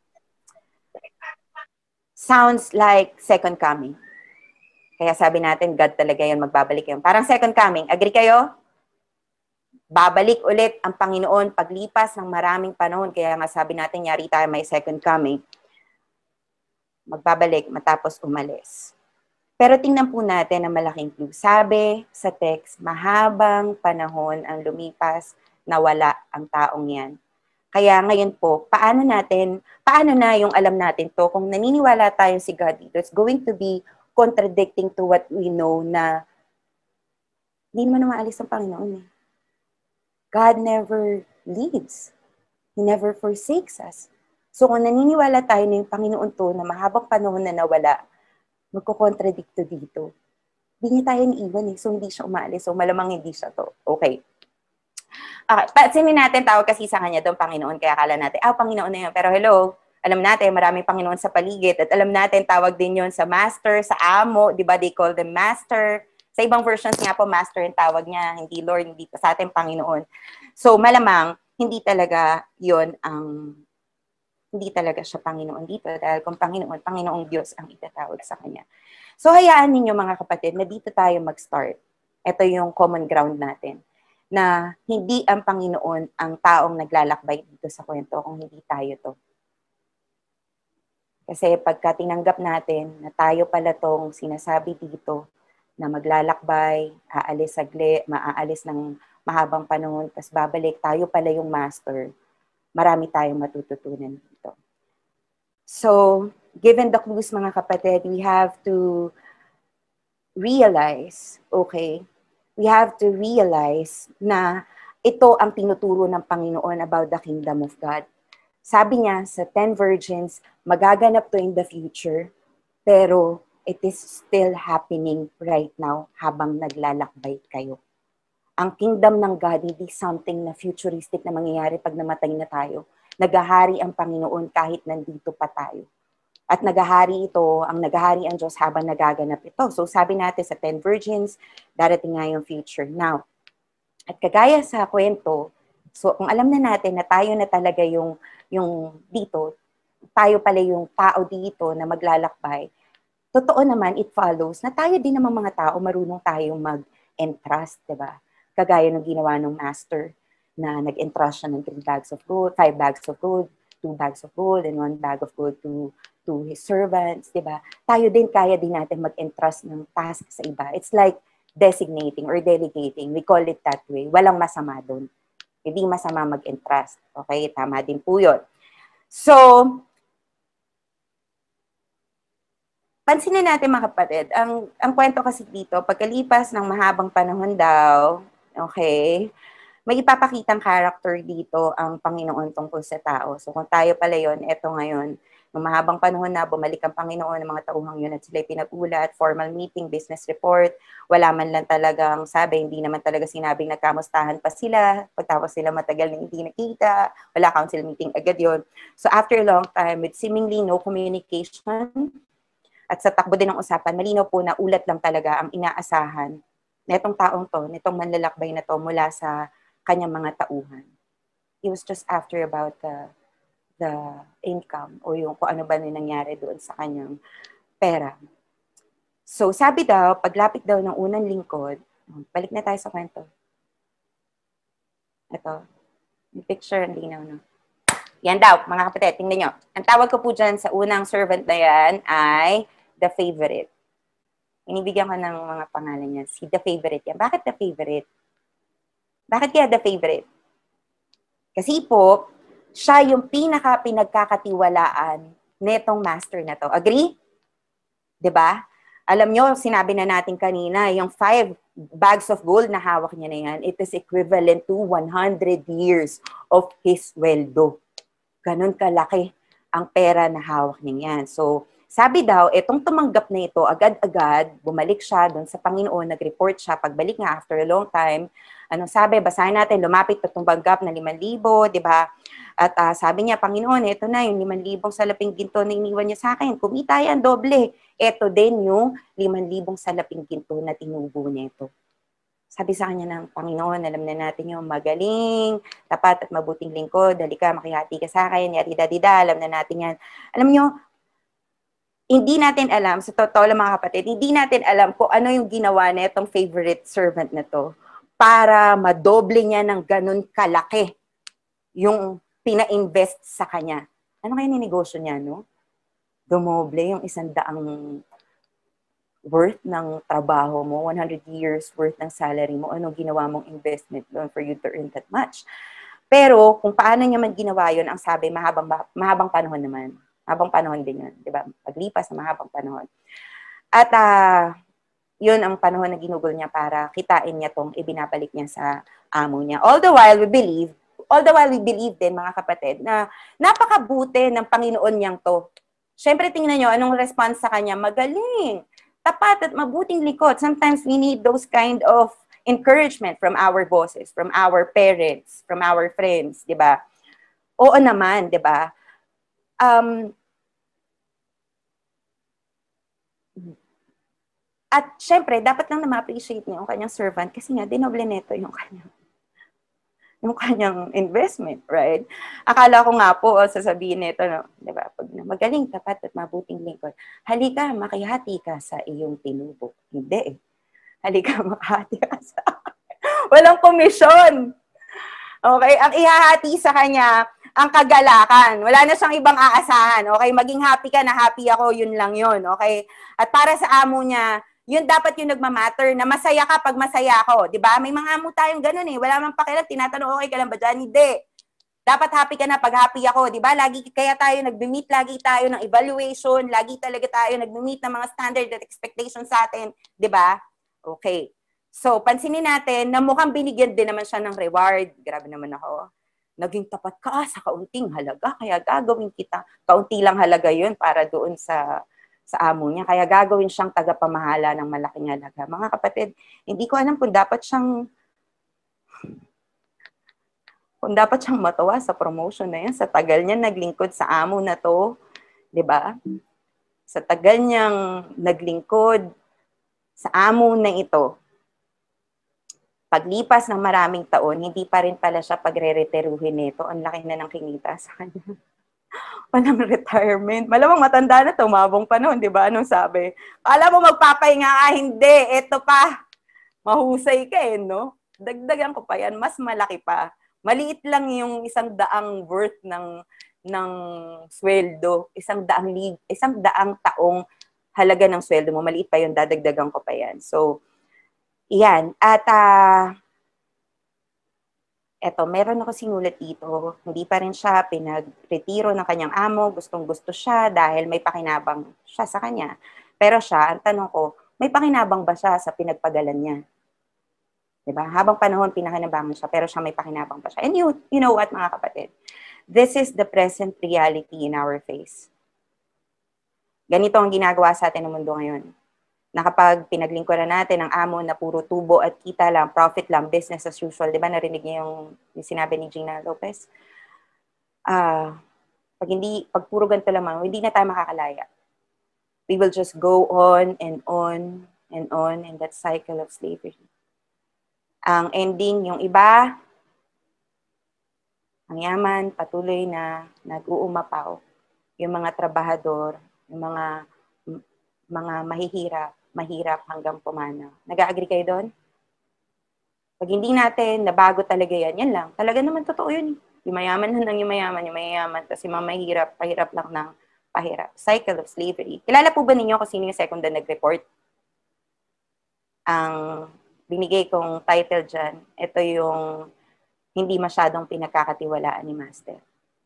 Sounds like second coming. Kaya sabi natin, God talaga yun, magbabalik yun. Parang second coming. Agree kayo? Babalik ulit ang Panginoon paglipas ng maraming panahon. Kaya nga sabi natin, yari tayo may second coming. Magbabalik matapos umalis. Pero tingnan po natin ang malaking clue. Sabi sa text, mahabang panahon ang lumipas, nawala ang taong yan. Kaya ngayon po, paano natin, paano na yung alam natin to? Kung naniniwala tayo si God dito, it's going to be contradicting to what we know na hindi naman na maalis ang Panginoon eh. God never leaves. He never forsakes us. So kung naniniwala tayo na yung Panginoon to na mahabang panahon na nawala, magkukontradikto dito. Hindi niya tayo niiwan eh. So hindi siya umalis. So malamang hindi siya to. Okay. Okay. Pansinin natin, tawag kasi sa kanya doon Panginoon. Kaya akala natin, ah, Panginoon na yun. Pero hello, alam natin, maraming Panginoon sa paligid. At alam natin, tawag din yun sa master, sa amo. Di ba they call them master? Sa ibang versions nga po, master yung tawag niya. Hindi Lord, hindi pa sa atin Panginoon. So malamang, hindi talaga yon ang hindi talaga siya Panginoon dito dahil kung Panginoon, Panginoong Diyos ang itatawag sa Kanya. So hayaan ninyo mga kapatid na dito tayo mag-start. Ito yung common ground natin. na hindi ang Panginoon ang taong naglalakbay dito sa kwento kung hindi tayo to. Kasi pagka tinanggap natin na tayo pala tong sinasabi dito na maglalakbay, aalis sagli, maaalis ng mahabang panahon, tapos babalik, tayo pala yung master, marami tayong matututunan dito. So, given the clues mga kapatid, we have to realize, okay, we have to realize na ito ang tinuturo ng Panginoon about the kingdom of God. Sabi niya sa ten virgins, magaganap to in the future, pero it is still happening right now habang naglalakbay kayo. Ang kingdom ng God, hindi something na futuristic na mangyayari pag namatay na tayo. Nagahari ang Panginoon kahit nandito pa tayo. At nagahari ito, ang nagahari ang Diyos habang nagaganap ito. So sabi natin sa ten virgins, darating nga yung future. Now, at kagaya sa kwento, so kung alam na natin na tayo na talaga yung, yung dito, tayo pala yung tao dito na maglalakbay, totoo naman, it follows na tayo din naman mga tao, marunong tayong mag-entrust, diba? Kagaya ng ginawa ng master na nag-entrust siya ng three bags of gold, five bags of gold, two bags of gold, and one bag of gold to to his servants, di ba? Tayo din, kaya din natin mag-entrust ng task sa iba. It's like designating or delegating. We call it that way. Walang masama doon. Hindi masama mag-entrust. Okay? Tama din po yun. So, pansinin natin mga kapatid, ang, ang kwento kasi dito, pagkalipas ng mahabang panahon daw, okay, may ipapakitang character dito ang Panginoon tungkol sa tao. So kung tayo pala yun, eto ngayon, nung mahabang panahon na bumalik ang Panginoon ng mga tauhang yun at sila'y pinag-ulat, formal meeting, business report, wala man lang talagang sabi, hindi naman talaga sinabing nagkamustahan pa sila, pagtapos sila matagal na hindi nakita, wala council meeting agad yon. So after a long time, with seemingly no communication, at sa takbo din ng usapan, malinaw po na ulat lang talaga ang inaasahan netong taong to, netong manlalakbay na to mula sa kanyang mga tauhan. It was just after about the, the income o yung kung ano ba na nangyari doon sa kanyang pera. So sabi daw, paglapit daw ng unang lingkod, balik na tayo sa kwento. Ito, yung picture, ang linaw, no? Yan daw, mga kapatid, tingnan nyo. Ang tawag ko po dyan sa unang servant na yan ay the favorite. Inibigyan ko ng mga pangalan niya. Si the favorite yan. Bakit the favorite? Bakit kaya the favorite? Kasi po, siya yung pinaka-pinagkakatiwalaan netong master na to. Agree? 'Di ba? Alam nyo, sinabi na natin kanina, yung five bags of gold na hawak niya na yan, it is equivalent to one hundred years of his weldo. Ganon kalaki ang pera na hawak niya yan. So, sabi daw, etong tumanggap na ito, agad-agad, bumalik siya doon sa Panginoon, nag-report siya, pagbalik nga after a long time, anong sabi, basahin natin, lumapit na tumanggap na limang libo, di ba? At uh, sabi niya, Panginoon, ito na yung limang libong salaping ginto na iniwan niya sa akin, kumita yan, doble. Ito din yung limang libong salaping ginto na tinubo niya ito. Sabi sa kanya ng Panginoon, alam na natin yung magaling, tapat at mabuting lingkod, halika, makihati ka sa akin, yari-dadida, alam na natin yan. Alam niyo, hindi natin alam, sa totoo lang mga kapatid, hindi natin alam kung ano yung ginawa na itong favorite servant na to para madoble niya ng ganun kalaki yung pina-invest sa kanya. Ano kaya ninegosyo niya, no? Dumoble yung isang daang worth ng trabaho mo, one hundred years worth ng salary mo, anong ginawa mong investment doon for you to earn that much. Pero kung paano niya man ginawa yun, ang sabi, mahabang, mahabang panahon naman. Mahabang panahon din yun, di ba? Paglipas na mahabang panahon. At uh, yun ang panahon na ginugol niya para kitain niya tong ibinabalik niya sa amo niya. All the while, we believe, all the while we believe din, mga kapatid, na napakabuti ng Panginoon niyang to. Siyempre, tingnan niyo, anong response sa kanya? Magaling, tapat at mabuting likod. Sometimes we need those kind of encouragement from our bosses, from our parents, from our friends, di ba? Oo naman, di ba? Um, at syempre, dapat lang na ma-appreciate niya yung kanyang servant kasi nga, dinoble neto yung kanyang yung kanyang investment, right? Akala ko nga po, oh, sasabihin nito, no, di ba? Pag magaling, tapat at mabuting lingkod, halika, makihati ka sa iyong tinubo. Hindi eh. Halika, makahati ka sa Walang komisyon. Okay? Ang ihahati sa kanya, ang kagalakan. Wala na siyang ibang aasahan. Okay? Maging happy ka na happy ako, yun lang yun. Okay? At para sa amo niya, yun dapat yung nagmamatter, na masaya ka pag masaya ako. Diba? May mga amo tayong ganun eh. Wala mang pakialam, tinatanong, okay ka lang ba dyan? Hindi. Dapat happy ka na pag happy ako, di ba? Lagi kaya tayo nagbe-meet, lagi tayo ng evaluation, lagi talaga tayo nagbe-meet ng mga standard at expectations sa atin, di ba? Okay. So, pansinin natin na mukhang binigyan din naman siya ng reward. Grabe naman ako. Naging tapat ka sa kaunting halaga, kaya gagawin kita. Kaunti lang halaga yun para doon sa sa amo niya. Kaya gagawin siyang tagapamahala ng malaking halaga. Mga kapatid, hindi ko alam kung dapat siyang kung dapat siyang matawa sa promotion na yan, sa tagal niya naglingkod sa amo na to, di ba? Sa tagal niyang naglingkod sa amo na ito, paglipas ng maraming taon, hindi pa rin pala siya pagre-retiruhin nito. Ang laki na ng kinita sa kanya. Walang retirement. Malamang matanda na, tumabong pa noon, di ba? Anong sabi? Kala mo magpapahinga ka, hindi. Ito pa. Mahusay ka eh, no? Dagdagan ko pa yan, mas malaki pa. Maliit lang yung isang daang worth ng ng sweldo, isang daang lig, isang daang taong halaga ng sweldo mo, maliit pa yun, dadagdagan ko pa yan. So, yan. At, uh, eto, meron ako sinulat dito, hindi pa rin siya pinag-retiro ng kanyang amo, gustong-gusto siya dahil may pakinabang siya sa kanya. Pero siya, ang tanong ko, may pakinabang ba siya sa pinagpagalan niya? Diba? Habang panahon, pinakinabangan siya, pero siya may pakinabang pa siya. And you, you know what, mga kapatid? This is the present reality in our face. Ganito ang ginagawa sa atin ng mundo ngayon. Na kapag pinaglingkuran natin ang amo na puro tubo at kita lang, profit lang, business as usual, di ba narinig niyo yung, yung sinabi ni Gina Lopez? Ah, uh, pag hindi, pag puro ganito lamang, hindi na tayo makakalaya. We will just go on and on and on in that cycle of slavery. Ang ending, yung iba, ang yaman, patuloy na nag-uumapaw. Yung mga trabahador, yung mga mga mahihirap, mahirap hanggang pumanaw. Nag-a-agree kayo doon? Pag hindi natin nabago talaga yan, yan lang. Talaga naman totoo yun. Yung mayaman lang yung mayaman, yung mayaman, kasi mga mahirap, pahirap lang ng pahirap. Cycle of slavery. Kilala po ba ninyo kung sino yung second na nag-report? Ang binigay kong title dyan, ito yung hindi masyadong pinagkakatiwalaan ni Master.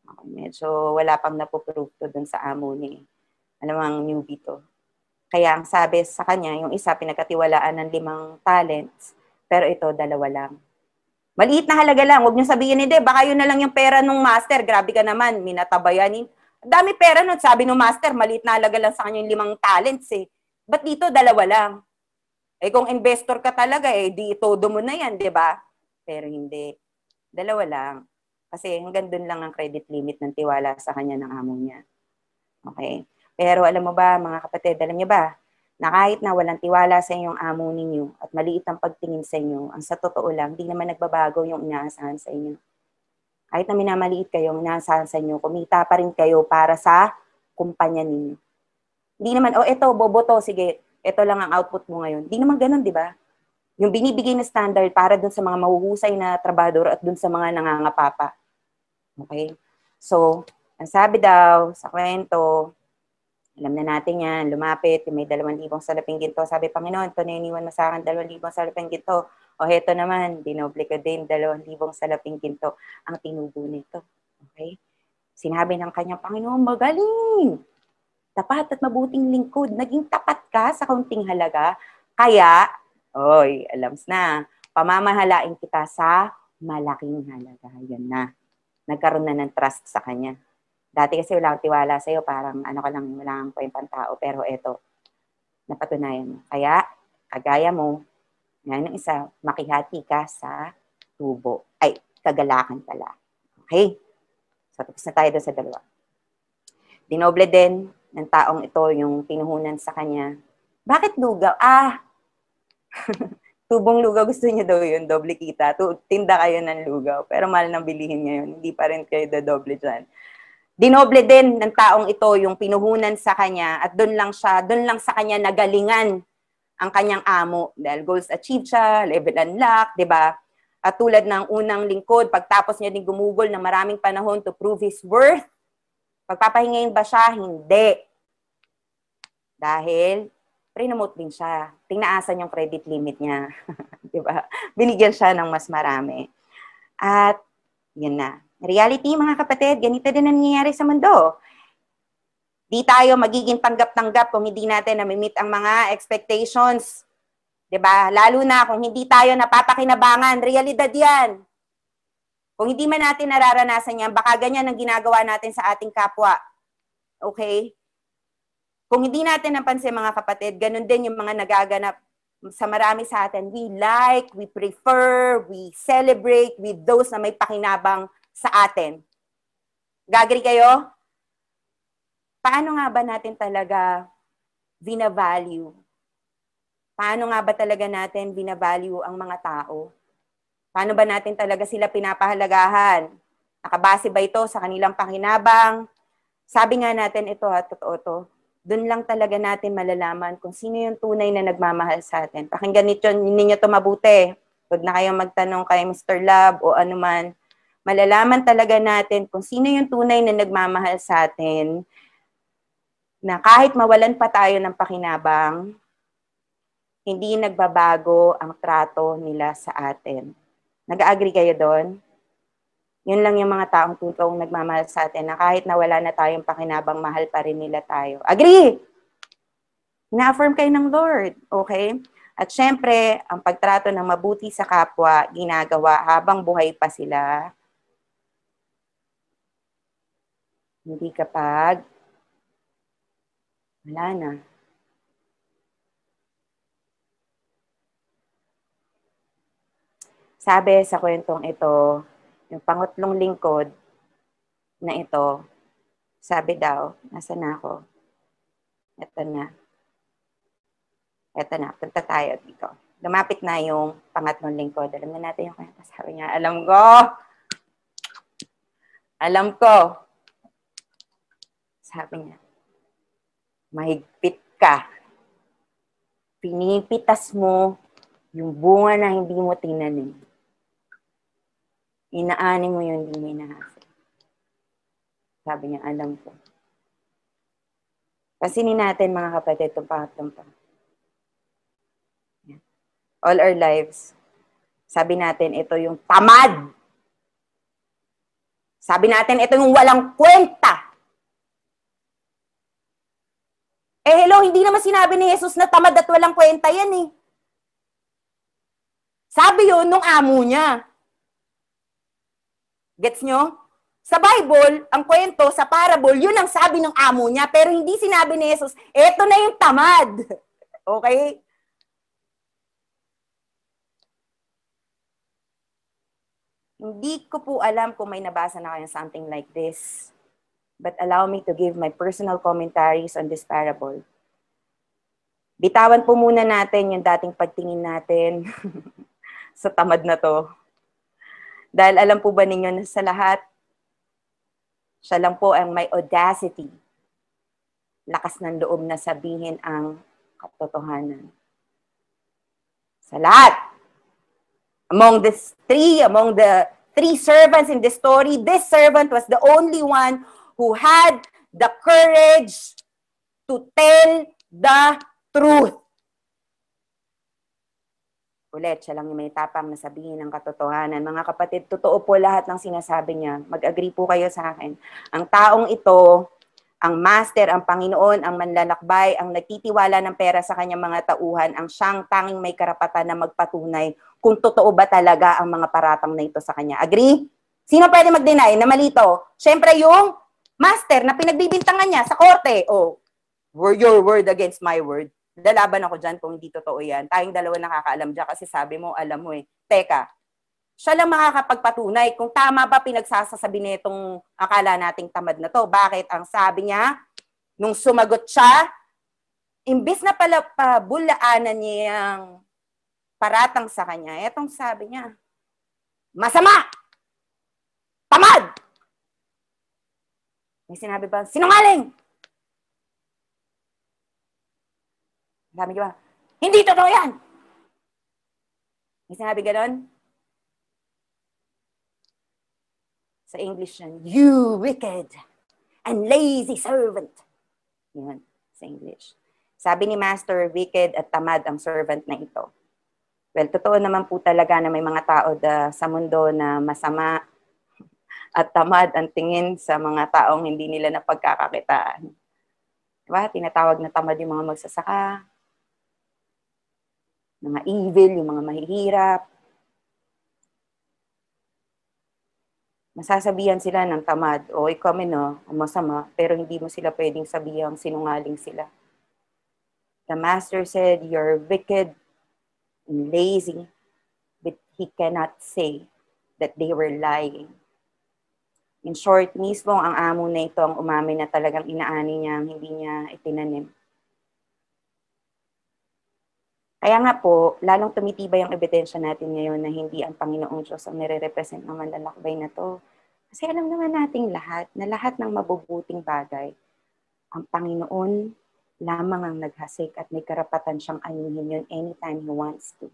Medyo wala pang napuprove to dun sa amo ni, ano mang newbie to. Kaya ang sabi sa kanya, yung isa pinagkatiwalaan ng limang talents, pero ito dalawa lang. Maliit na halaga lang, huwag niyo sabihin, hindi, baka yun na lang yung pera ng Master, grabe ka naman, minatabayanin. Dami pera nun, sabi ng Master, maliit na halaga lang sa kanya yung limang talents eh. Ba't dito dalawa lang? Eh kung investor ka talaga, eh di todo mo na yan, di ba? Pero hindi. Dalawa lang. Kasi hanggang dun lang ang credit limit ng tiwala sa kanya ng amo niya. Okay? Pero alam mo ba, mga kapatid, alam niyo ba, na kahit na walang tiwala sa inyong amo ninyo at maliit ang pagtingin sa inyo, ang sa totoo lang, di naman nagbabago yung inaasahan sa inyo. Kahit na minamaliit kayo, inaasahan sa inyo, kumita pa rin kayo para sa kumpanya ninyo. Hindi naman, oh eto, boboto, sige, ito lang ang output mo ngayon. Di naman ganun, di ba? Yung binibigay na standard para dun sa mga mahuhusay na trabahador at dun sa mga nangangapapa. Okay? So, ang sabi daw sa kwento, alam na natin yan, lumapit, may dalawang libong salaping ginto. Sabi, Panginoon, ito na iniwan mo sa akin, dalawang libong salaping ginto. O heto naman, dinoble ko din, dalawang libong salaping ginto ang tinubo nito. Okay? Sinabi ng kanyang Panginoon, magaling! Tapat at mabuting lingkod, naging tapat ka sa kaunting halaga, kaya, oy, alams na, pamamahalain kita sa malaking halaga. Yan na. Nagkaroon na ng trust sa kanya. Dati kasi wala akong tiwala sa'yo, parang ano ka lang, wala kang kwentang tao, pero eto, napatunayan mo. Kaya, kagaya mo, yan ang isa, makihati ka sa tubo. Ay, kagalakan pala. Okay? So, tapos na tayo doon sa dalawa. Dinoble din ng taong ito yung pinuhunan sa kanya. Bakit lugaw? Ah! Tubong lugaw, gusto niya daw yun, doble kita. Tinda kayo ng lugaw, pero mahal nang bilihin ngayon. Hindi pa rin kayo doble dyan. Dinoble din ng taong ito yung pinuhunan sa kanya at doon lang siya, doon lang sa kanya nagalingan ang kanyang amo. Dahil goals achieved siya, level unlocked, di ba? At tulad ng unang lingkod, pagtapos niya din gumugol na maraming panahon to prove his worth, pagpapahingayin ba siya? Hindi. Dahil, pre-nomote din siya. Tinaasan yung credit limit niya. Diba? Binigyan siya ng mas marami. At, yun na. Reality, mga kapatid, ganito din ang nangyayari sa mundo. Di tayo magiging tanggap-tanggap kung hindi natin na-meet ang mga expectations. Diba? Lalo na kung hindi tayo napapakinabangan, realidad yan. Kung hindi man natin nararanasan yan, baka ganyan ang ginagawa natin sa ating kapwa. Okay? Kung hindi natin napansin, mga kapatid, ganun din yung mga nagaganap sa marami sa atin. We like, we prefer, we celebrate with those na may pakinabang sa atin. Gagri kayo? Paano nga ba natin talaga vina-value? Paano nga ba talaga natin binavalue ang mga tao? Paano ba natin talaga sila pinapahalagahan? Nakabase ba ito sa kanilang pakinabang? Sabi nga natin ito, ha, totoo to, doon lang talaga natin malalaman kung sino yung tunay na nagmamahal sa atin. Pakinggan nito, ninyo ito mabuti. Huwag na kayong magtanong kay Mister Love o anuman. Malalaman talaga natin kung sino yung tunay na nagmamahal sa atin, na kahit mawalan pa tayo ng pakinabang, hindi nagbabago ang trato nila sa atin. Nag-agree kayo doon? Yun lang yung mga taong totoong nagmamahal sa atin na kahit nawala na tayong pakinabang, mahal pa rin nila tayo. Agree? Na-affirm kayo ng Lord. Okay? At syempre, ang pagtrato ng mabuti sa kapwa, ginagawa habang buhay pa sila. Hindi kapag wala na. Sabi sa kwentong ito, yung pangatlong lingkod na ito, sabi daw, nasa na ako? Ito na. Ito na, punta tayo dito. Lumapit na yung pangatlong lingkod. Alam na natin yung kwento. Sabi niya, alam ko. Alam ko. Sabi niya, mahigpit ka. Pinipitas mo yung bunga na hindi mo tinanim. Inaani mo yung hindi mo inahasa. Sabi niya, alam ko. Pasinin natin, mga kapatid, itong pangatlong pa. All our lives, sabi natin, ito yung tamad. Sabi natin, ito yung walang kwenta. Eh hello, hindi naman sinabi ni Jesus na tamad at walang kwenta yan eh. Sabi yun nung amo niya. Gets nyo? Sa Bible, ang kwento, sa parable, yun ang sabi ng amo niya. Pero hindi sinabi ni Jesus, eto na yung tamad. Okay? Hindi ko po alam kung may nabasa na kayo something like this. But allow me to give my personal commentaries on this parable. Bitawan po muna natin yung dating pagtingin natin sa tamad na to. Dahil alam po ba ninyo na sa lahat, siya lang po ang may audacity, lakas ng loob na sabihin ang katotohanan. Sa lahat, among the three, among the three servants in this story, this servant was the only one who had the courage to tell the truth. Ulit, siya lang yung may tapang na sabihin ng katotohanan. Mga kapatid, totoo po lahat ng sinasabi niya. Mag-agree po kayo sa akin. Ang taong ito, ang master, ang Panginoon, ang manlalakbay, ang nagtitiwala ng pera sa kanyang mga tauhan, ang siyang tanging may karapatan na magpatunay kung totoo ba talaga ang mga paratang na ito sa kanya. Agree? Sino pwede mag-deny na malito? Siyempre yung master na pinagbibintangan niya sa korte. Oh, your word against my word. Lalaban ako dyan kung hindi totoo yan. Tayong dalawa nakakaalam dyan kasi sabi mo, alam mo eh. Teka, siya lang makakapagpatunay kung tama ba pinagsasasabi nitong akala nating tamad na to. Bakit? Ang sabi niya, nung sumagot siya, imbis na pala pabulaanan niyang paratang sa kanya, etong sabi niya, masama! Tamad! May sinabi ba, sinungaling! Sabi niya ba, hindi totoo yan! May sinabi ganon? Sa English yan, you wicked and lazy servant. Yun, sa English. Sabi ni Master, wicked at tamad ang servant na ito. Well, totoo naman po talaga na may mga tao da, sa mundo na masama at tamad ang tingin sa mga taong hindi nila napagkakakitaan. Diba? Tinatawag na tamad yung mga magsasaka, mga evil, yung mga mahihirap. Masasabihan sila ng tamad, o ikaw no, masama, pero hindi mo sila pwedeng sabihang sinungaling sila. The Master said, you're wicked and lazy, but he cannot say that they were lying. In short, mismo ang amo na ito ang umamin na talagang inaani niya, hindi niya itinanim. Kaya nga po, lalong tumitibay ang ebidensya natin ngayon na hindi ang Panginoong Diyos ang nire-represent ng manlalakbay na to. Kasi alam naman nating lahat na lahat ng mabubuting bagay, ang Panginoon lamang ang naghasik at may karapatan siyang anihin yun anytime He wants to.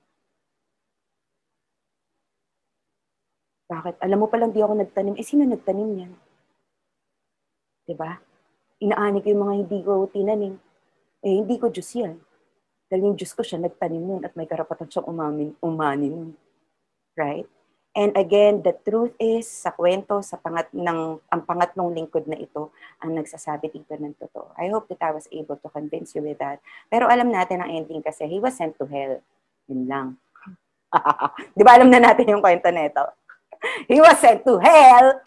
Bakit? Alam mo palang di ako nagtanim. Eh, sino nagtanim yan? Diba? Inaani ko yung mga hindi ko tinanim. Eh, hindi ko Diyos yan. Dahil yung Diyos ko siya, nagtanim nun at may karapatan siyang umamin, umani nun. Right? And again, the truth is, sa kwento, sa pangat ng, ang pangatlong lingkod na ito, ang nagsasabi dito ng totoo. I hope that I was able to convince you with that. Pero alam natin ang ending kasi, He was sent to hell. Yun lang. Di ba alam na natin yung kwento na ito? He was sent to hell.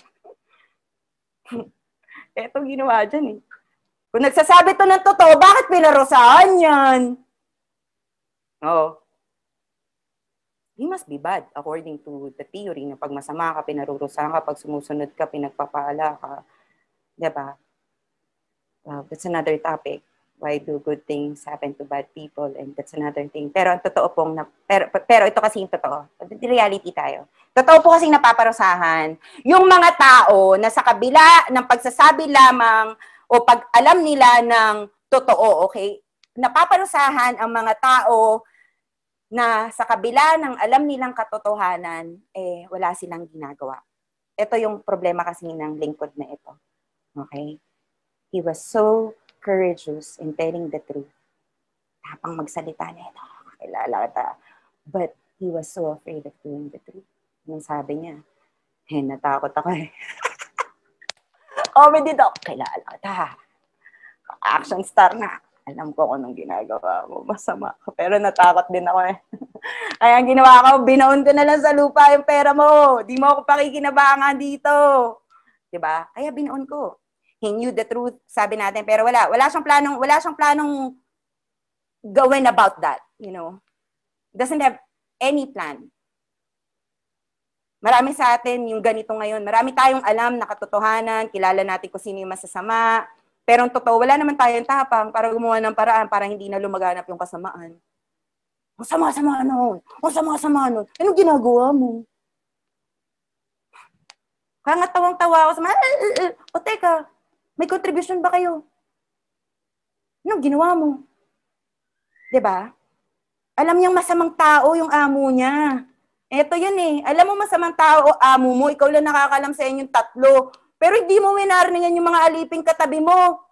Etong ginawa dyan eh. Kung nagsasabi to ng totoo, bakit pinarusahan yan? Oh. He must be bad according to the theory na pag masama ka, pinarurusahan ka, pag sumusunod ka, pinagpapala ka. Diba? Well, that's another topic. Why do good things happen to bad people? And that's another thing. Pero ang totoo pong, na, pero, pero ito kasi yung totoo. Reality tayo. Totoo po kasi napaparusahan yung mga tao na sa kabila ng pagsasabi lamang o pag alam nila ng totoo, okay? Napaparusahan ang mga tao na sa kabila ng alam nilang katotohanan, eh, wala silang ginagawa. Ito yung problema kasi ng lingkod na ito. Okay? He was so courageous in telling the truth. Tapang magsalita na ito. Kilala kita. But he was so afraid of doing the truth. Nung sabi niya, eh, natakot ako eh. Comedy dito, kilala kita. Action star na. Alam ko kung anong ginagawa mo. Masama ka. Pero natakot din ako eh. Kaya ang ginawa ko, binaon ko na lang sa lupa yung pera mo. Di mo ako pakikinabangan dito. Diba? Kaya binaon ko. He knew the truth, sabi natin, pero wala. Wala siyang planong, wala siyang planong gawin about that, you know. Doesn't have any plan. Marami sa atin yung ganito ngayon. Marami tayong alam na katotohanan, kilala natin kung sino yung masasama. Pero ang totoo, wala naman tayong tapang para gumawa ng paraan para hindi na lumaganap yung kasamaan. Ang sama-sama nun. Ang sama-sama nun. Anong ginagawa mo? Kaya nga tawang-tawa ako sa mga, eh, eh, eh. O teka, may contribution ba kayo? Anong ginawa mo? Diba? Alam niyang masamang tao yung amo niya. Eto yun eh. Alam mo masamang tao o amo mo, ikaw lang nakakalam sa inyong tatlo. Pero hindi mo winarningan yung mga aliping katabi mo.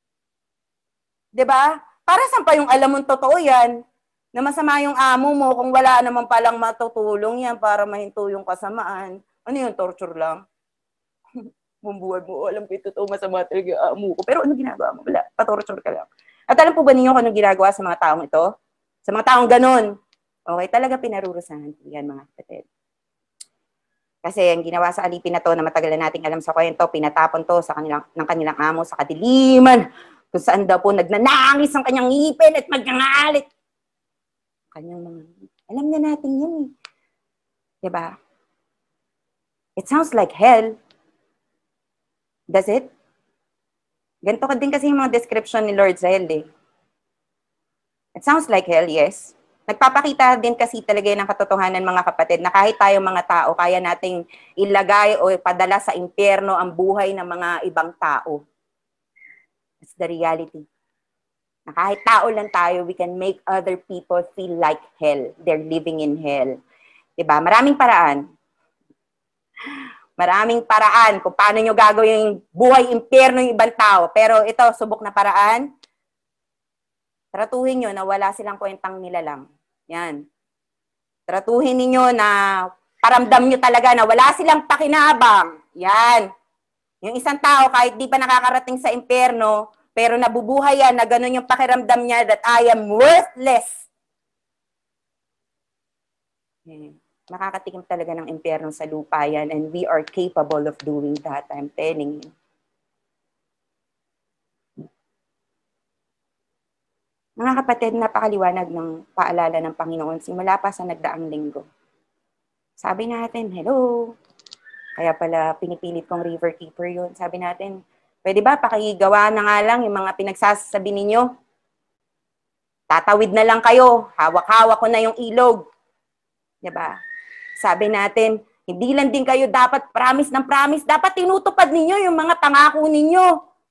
Diba? Para saan pa yung alam mong totoo yan? Na masama yung amo mo kung wala naman palang matutulong yan para mahinto yung kasamaan. Ano yun? Torture lang? Bumbuhay mo, alam ko ito, totoo, masama talaga yung amo ko. Pero ano ginagawa mo? Wala, patorture ka lang. At alam po ba ninyo kung anong ginagawa sa mga taong ito? Sa mga taong ganun. Okay, talaga pinarurusahan. Yan mga kapatid. Kasi ang ginawa sa alipin na to na matagal na nating alam sa kwento, pinatapon to sa kanilang, ng kanilang amo sa kadiliman. Kung saan daw po nagnanangis ang kanyang ngipin at magnangalit. Kanyang mga, alam na natin yan eh. Diba? It sounds like hell. Does it? Ganito ka din kasi yung mga description ni Lord sa hell eh. It sounds like hell, yes. Nagpapakita din kasi talaga ng katotohanan mga kapatid na kahit tayong mga tao, kaya nating ilagay o padala sa impyerno ang buhay ng mga ibang tao. That's the reality. Na kahit tao lang tayo, we can make other people feel like hell. They're living in hell. Diba? Maraming paraan. Maraming paraan kung paano nyo gagawin yung buhay impyerno yung ibang tao. Pero ito, subok na paraan, tratuhin nyo na wala silang kwentang nilalang. Yan. Tratuhin ninyo na paramdam nyo talaga na wala silang pakinabang. Yan. Yung isang tao, kahit di pa nakakarating sa impyerno, pero nabubuhay yan na ganun yung pakiramdam niya that I am worthless. Hmm. Makakatikim talaga ng impyerno sa lupa yan and we are capable of doing that, I'm telling you. Mga kapatid, napakaliwanag ng paalala ng Panginoon simula pa sa nagdaang linggo. Sabi natin, hello, kaya pala pinipilit kong river keeper yun. Sabi natin, pwede ba pakigawa na nga lang yung mga pinagsasabi ninyo? Tatawid na lang kayo, hawak-hawak ko na yung ilog. Diba? Sabi natin, hindi lang din kayo dapat promise ng promise, dapat tinutupad ninyo yung mga pangako ninyo.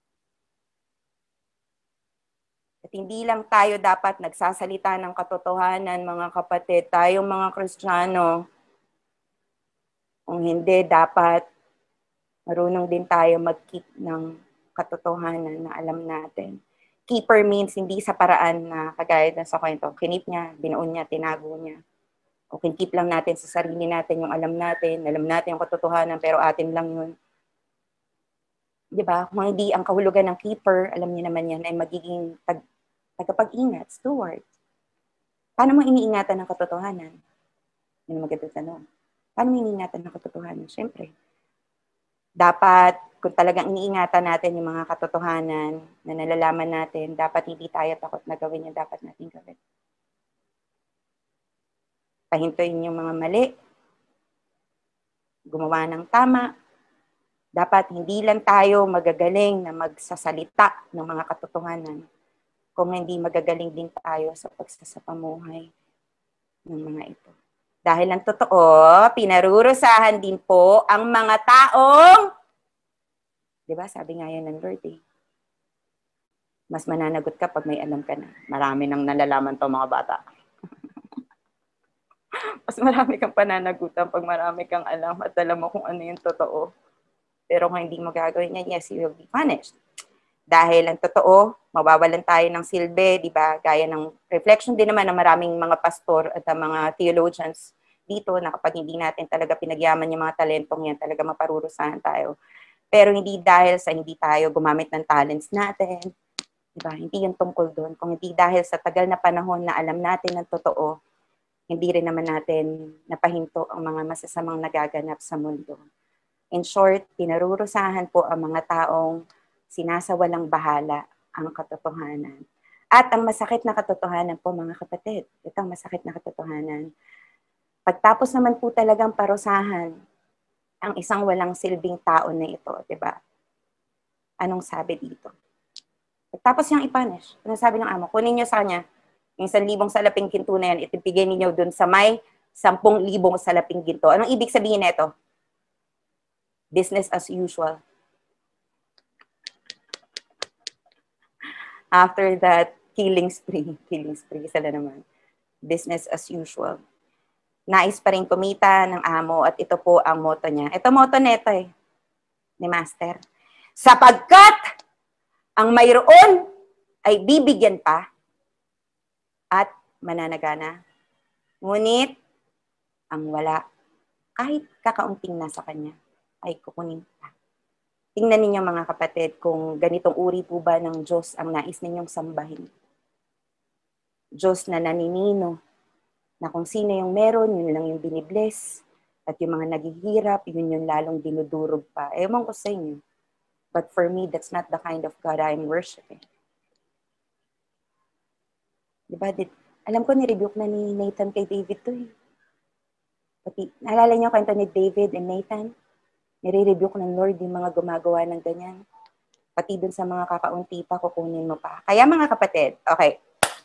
At hindi lang tayo dapat nagsasalita ng katotohanan, mga kapatid, tayong mga Kristiyano. Kung hindi, dapat marunong din tayo mag-keep ng katotohanan na alam natin. Keeper means hindi sa paraan na kagaya na sa kwento, kinip niya, binuon niya, tinago niya. O kinip lang natin sa sarili natin yung alam natin, alam natin yung katotohanan, pero atin lang yun. Diba? Kung hindi ang kahulugan ng keeper, alam niyo naman yan, ay magiging tag tagapag-ingat, steward. Paano mo iniingatan ng katotohanan? Yun ang magandang tanong. Paano mo iniingatan ng katotohanan? Siyempre, dapat, kung talagang iniingatan natin yung mga katotohanan na nalalaman natin, dapat hindi tayo takot na gawin yung dapat natin gawin. Pahintuin yung mga mali, gumawa ng tama. Dapat hindi lang tayo magagaling na magsasalita ng mga katotohanan kung hindi magagaling din tayo sa pagsasapamuhay ng mga ito. Dahil ang totoo, pinarurusahan din po ang mga taong, di ba, sabi nga yan ng Lord eh, mas mananagot ka pag may alam ka na. Marami nang nalalaman to mga bata. Mas marami kang pananagutan pag marami kang alam at alam mo kung ano yung totoo. Pero kung hindi mo gagawin yan, yes, you will be punished. Dahil ang totoo, mawawalan tayo ng silbi, di ba? Gaya ng reflection din naman ng maraming mga pastor at mga theologians dito na kapag hindi natin talaga pinagyaman yung mga talentong yan, talaga maparurusahan tayo. Pero hindi dahil sa hindi tayo gumamit ng talents natin, di ba? Hindi yung tungkol doon. Kung hindi dahil sa tagal na panahon na alam natin ng totoo, hindi rin naman natin napahinto ang mga masasamang nagaganap sa mundo. In short, pinarurusahan po ang mga taong sinasawalang bahala ang katotohanan. At ang masakit na katotohanan po, mga kapatid, ito ang masakit na katotohanan. Pagtapos naman po talagang parusahan ang isang walang silbing tao na ito, di ba? Anong sabi dito? Pagtapos niyang i-punish, anong sabi ng amo? Kunin niyo sa kanya yung isang libong salaping ginto na yan, itibigay ninyo dun sa may sampung libong salaping ginto. Anong ibig sabihin nito? Business as usual. After that, killing spree. Killing spree, isa na naman. Business as usual. Nais pa rin kumita ng amo at ito po ang motto niya. Ito motto neto eh, ni Master. Sapagkat ang mayroon ay bibigyan pa at mananagana. Ngunit ang wala, kahit kakaunting nasa kanya, ay kukunin pa. Tingnan ninyo mga kapatid kung ganitong uri po ba ng Diyos ang nais ninyong sambahin. Diyos na naninino, na kung sino yung meron, yun lang yung binibless. At yung mga naghihirap, yun yung lalong dinudurog pa. Ewan ko sa inyo. But for me, that's not the kind of God I'm worshiping. Diba? Alam ko, nirebuke na ni Nathan kay David to eh. Pati, naalala niyo kwento ni David and Nathan? Nire-rebuke ng Lord yung mga gumagawa ng ganyan. Pati dun sa mga kakaunti pa, kukunin mo pa. Kaya mga kapatid, okay.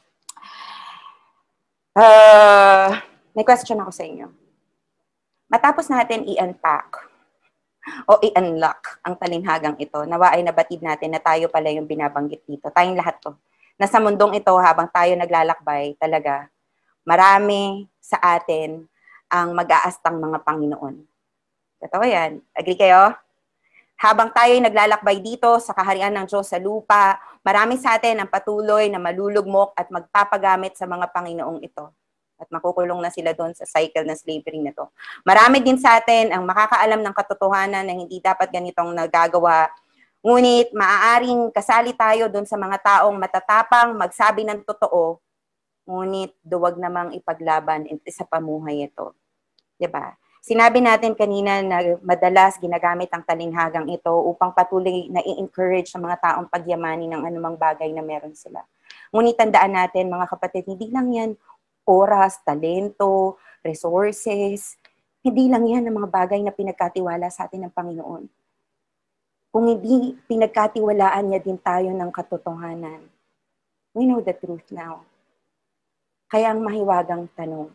Uh, may question ako sa inyo. Matapos natin i-unpack o i-unlock ang talinhagang ito, nawa ay nabatid natin na tayo pala yung binabanggit dito. Tayong lahat to. Na sa mundong ito, habang tayo naglalakbay, talaga, marami sa atin ang mag-aastang mga Panginoon. Totoo yan. Agree kayo? Habang tayo'y naglalakbay dito sa kaharian ng Diyos sa lupa, marami sa atin ang patuloy na malulugmok at magpapagamit sa mga Panginoong ito. At makukulong na sila doon sa cycle ng slavery na to. Marami din sa atin ang makakaalam ng katotohanan na hindi dapat ganitong nagagawa. Ngunit maaaring kasali tayo doon sa mga taong matatapang, magsabi ng totoo, ngunit duwag namang ipaglaban sa pamuhay ito. Diba? Sinabi natin kanina na madalas ginagamit ang talinghagang ito upang patuloy na i-encourage sa mga taong pagyamanin ng anumang bagay na meron sila. Ngunit tandaan natin, mga kapatid, hindi lang yan oras, talento, resources. Hindi lang yan ang mga bagay na pinagkatiwala sa atin ng Panginoon. Kung hindi pinagkatiwalaan niya din tayo ng katotohanan. We know the truth now. Kaya ang mahiwagang tanong,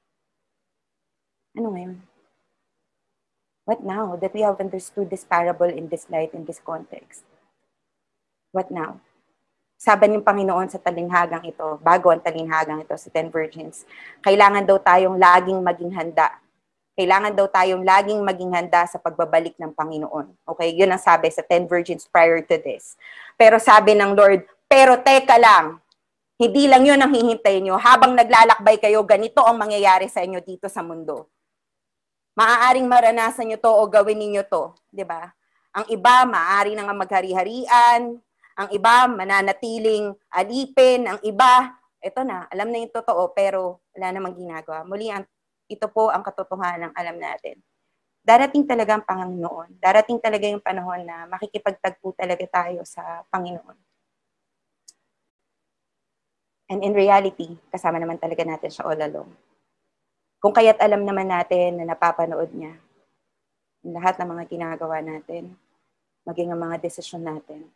ano ngayon? What now that we have understood this parable in this light, in this context? What now? Sabi ng Panginoon sa talinghagang ito, bago ang talinghagang ito sa ten virgins, kailangan daw tayong laging maging handa. Kailangan daw tayong laging maging handa sa pagbabalik ng Panginoon. Okay, yun ang sabi sa ten virgins prior to this. Pero sabi ng Lord, pero teka lang, hindi lang yun ang hihintayin nyo. Habang naglalakbay kayo, ganito ang mangyayari sa inyo dito sa mundo. Maaaring maranasan nyo to o gawin ninyo to. Diba? Ang iba, maaari na nga maghari-harian. Ang iba, mananatiling alipin. Ang iba, ito na, alam na yung totoo, pero wala namang ginagawa. Muli, ang, ito po ang katotohanan ng alam natin. Darating talaga ang Panginoon. Darating talaga yung panahon na makikipagtagpo talaga tayo sa Panginoon. And in reality, kasama naman talaga natin siya all along. Kung kaya't alam naman natin na napapanood niya lahat ng mga ginagawa natin, maging ang mga desisyon natin.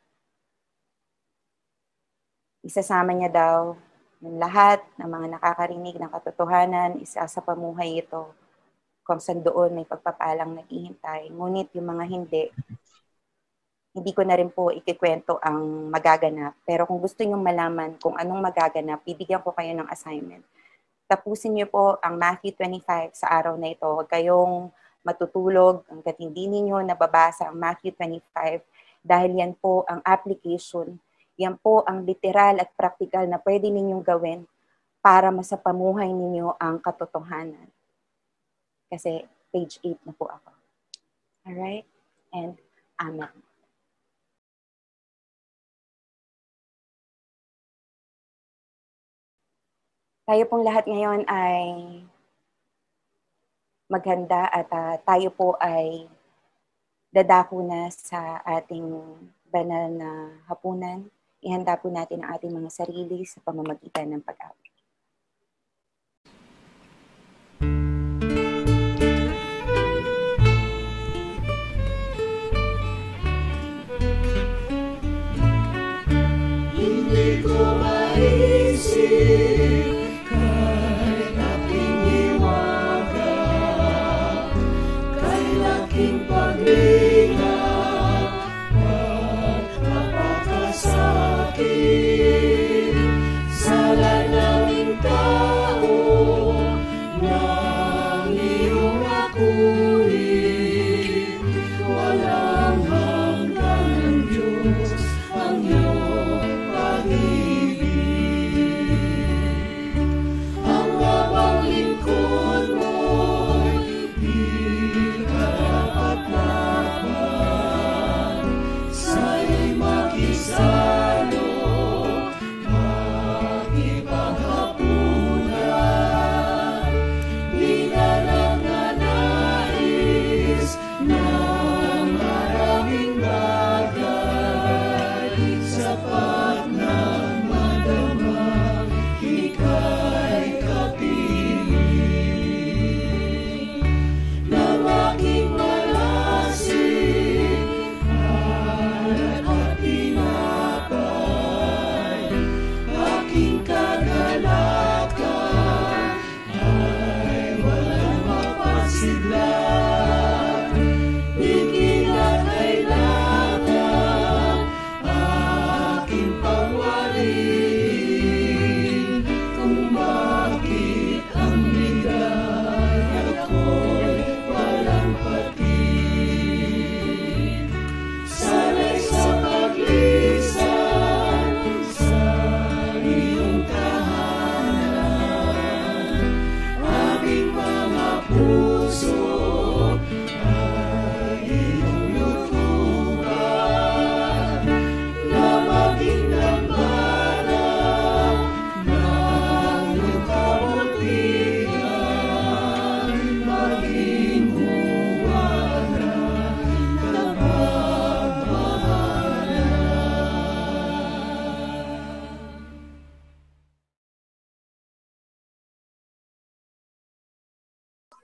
Isasama niya daw ng lahat ng mga nakakarinig ng katotohanan, isa sa pamuhay ito, kung saan doon may pagpapalang naghihintay. Ngunit yung mga hindi, hindi ko na rin po ikikwento ang magaganap. Pero kung gusto niyong malaman kung anong magaganap, bibigyan ko kayo ng assignment. Tapusin niyo po ang Matthew twenty-five sa araw na ito. Huwag kayong matutulog hanggat hindi ninyo nababasa ang Matthew twenty-five dahil yan po ang application. Yan po ang literal at practical na pwede ninyong gawin para masapamuhay ninyo ang katotohanan. Kasi page eight na po ako. Alright? And Amen. Tayo pong lahat ngayon ay maghanda at uh, tayo po ay dadako na sa ating banal na hapunan. Ihanda po natin ang ating mga sarili sa pamamagitan ng pag-awit. Hindi ko maisip kahit aking iwaga, kahit aking paglingat at mapakasakit, sala ng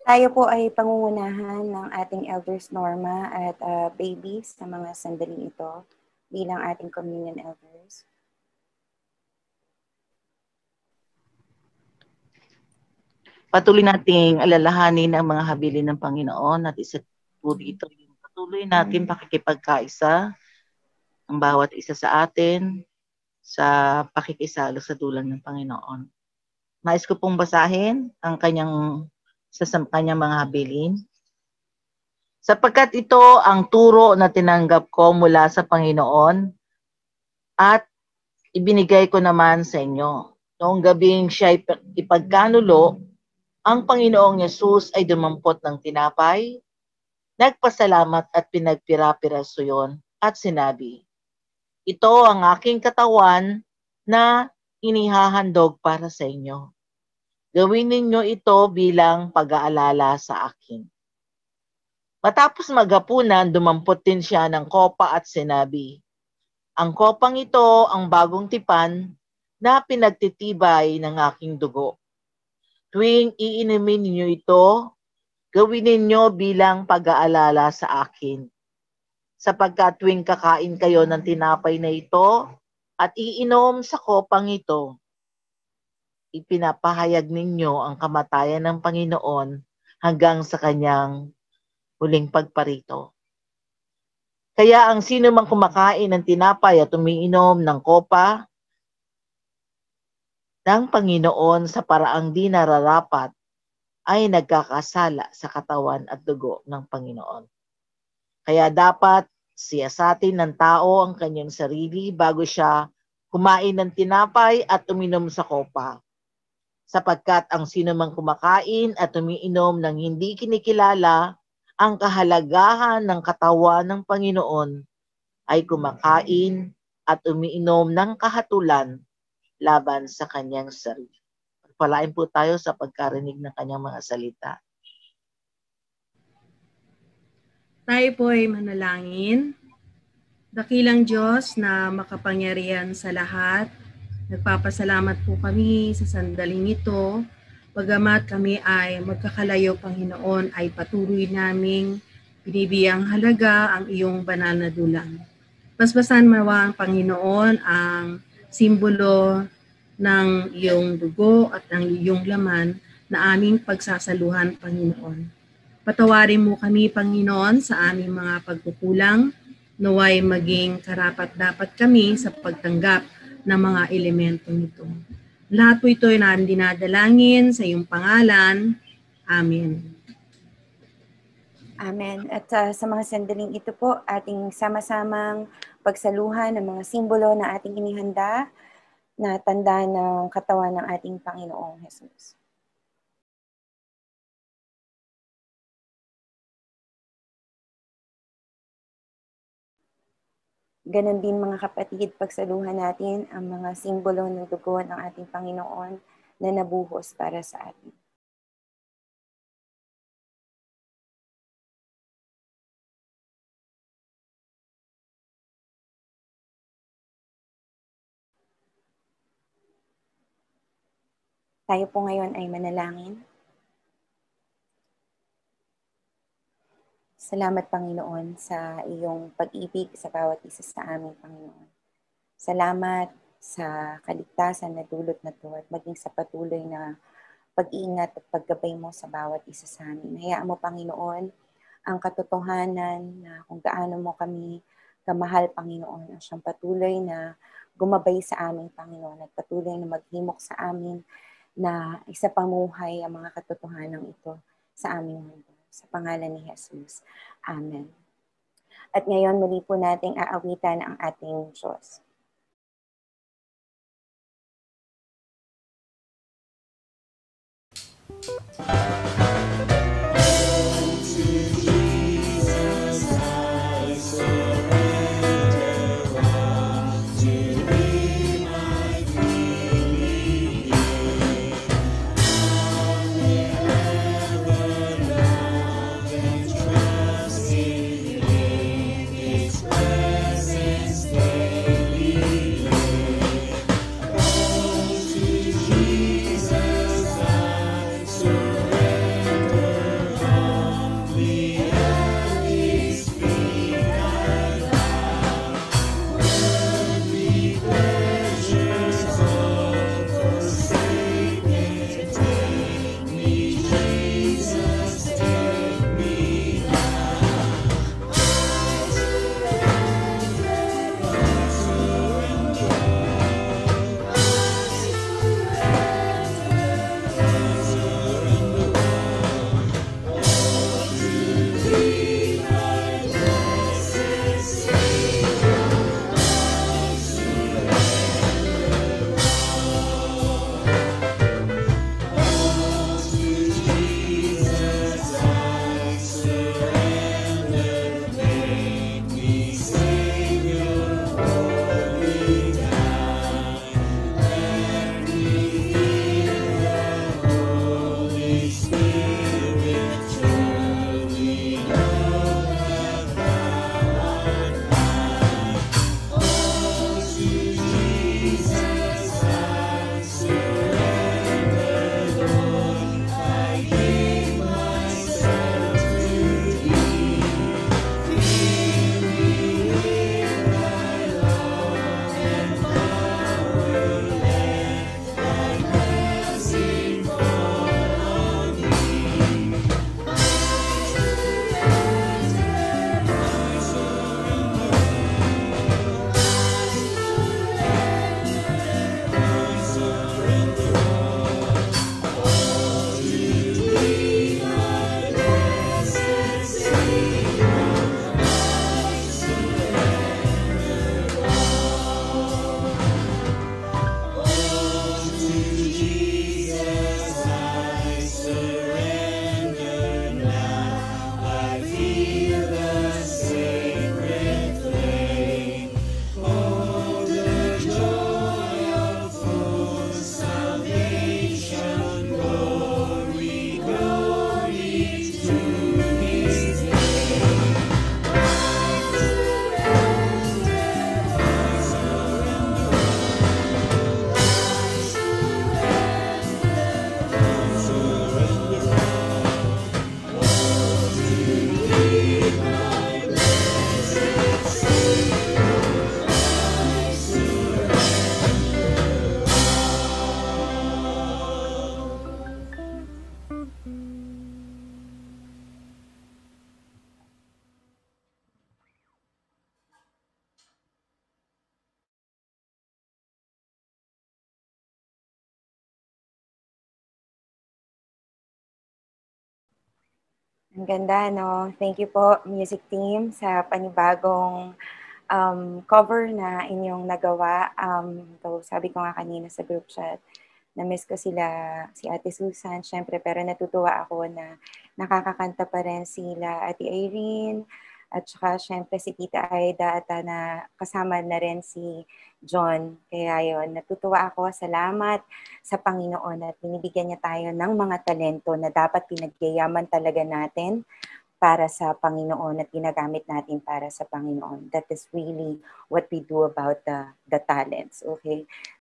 Tayo po ay pangungunahan ng ating Elders Norma at uh, babies sa mga sandaling ito bilang ating communion elders. Patuloy nating alalahanin ang mga habilin ng Panginoon at isa po dito yung patuloy natin pakikipagkaisa ang bawat isa sa atin sa pakikisalo sa dulang ng Panginoon. Nais ko pong basahin ang kanyang sa kanyang mga habilin. Sapagkat ito ang turo na tinanggap ko mula sa Panginoon at ibinigay ko naman sa inyo. Noong gabing siya ipagkanulo, ang Panginoong Yesus ay dumampot ng tinapay, nagpasalamat at pinagpira-piraso yun at sinabi, ito ang aking katawan na inihahandog para sa inyo. Gawin ninyo ito bilang pag-aalala sa akin. Matapos maghapunan, dumampot din siya ng kopa at sinabi, ang kopang ito ang bagong tipan na pinagtitibay ng aking dugo. Tuwing iinumin ninyo ito, gawin ninyo bilang pag-aalala sa akin. Sapagkat tuwing kakain kayo ng tinapay na ito at iinom sa kopang ito, ipinapahayag ninyo ang kamatayan ng Panginoon hanggang sa kanyang huling pagparito. Kaya ang sino mang kumakain ng tinapay at umiinom ng kopa ng Panginoon sa paraang di nararapat ay nagkakasala sa katawan at dugo ng Panginoon. Kaya dapat siyasatin ng tao ang kanyang sarili bago siya kumain ng tinapay at uminom sa kopa. Sapagkat ang sino mang kumakain at umiinom ng hindi kinikilala ang kahalagahan ng katawan ng Panginoon ay kumakain at umiinom ng kahatulan laban sa kanyang sarili. Pagpalain po tayo sa pagkarinig ng kanyang mga salita. Tayo po ay manalangin. Dakilang Diyos na makapangyarihan sa lahat, nagpapasalamat po kami sa sandaling ito. Bagamat kami ay magkakalayo, Panginoon, ay patuloy naming binibiyang halaga ang iyong banal na dulang. Basbasan mawang Panginoon ang simbolo ng iyong dugo at ng iyong laman na aming pagsasaluhan, Panginoon. Patawarin mo kami, Panginoon, sa aming mga pagkukulang, naway maging karapat-dapat kami sa pagtanggap ng mga elemento nito. Lahat po ito ay namin dinadalangin sa iyong pangalan. Amen. Amen. At uh, sa mga sandaling ito po, ating sama-samang pagsaluhan ng mga simbolo na ating inihanda na tanda ng katawan ng ating Panginoong Jesus. Ganon din mga kapatid, pagsaluhan natin ang mga simbolo ng dugo ng ating Panginoon na nabuhos para sa atin. Tayo po ngayon ay manalangin. Salamat, Panginoon, sa iyong pag-ibig sa bawat isa sa amin, Panginoon. Salamat sa kaligtasan na dulot na ito at maging sa patuloy na pag-iingat at paggabay mo sa bawat isa sa amin. Hayaan mo, Panginoon, ang katotohanan na kung gaano mo kami kamahal, Panginoon, ang siyang patuloy na gumabay sa amin, Panginoon, at patuloy na maghimok sa amin na isa pamuhay ang mga katotohanan ito sa aming mundo. Sa pangalan ni Jesus. Amen. At ngayon muli po nating aawitan ang ating Diyos. Ang ganda, no? Thank you po, music team, sa panibagong um, cover na inyong nagawa. Um, so, sabi ko nga kanina sa group chat, na-miss ko sila, si Ate Susan, syempre, pero natutuwa ako na nakakakanta pa rin sila Ate Irene, at saka syempre si Tita Aida, at na kasama na rin si John. Kaya yon, natutuwa ako, salamat sa Panginoon at binibigyan niya tayo ng mga talento na dapat pinagyayaman talaga natin para sa Panginoon at ginagamit natin para sa Panginoon. That is really what we do about the, the talents, okay?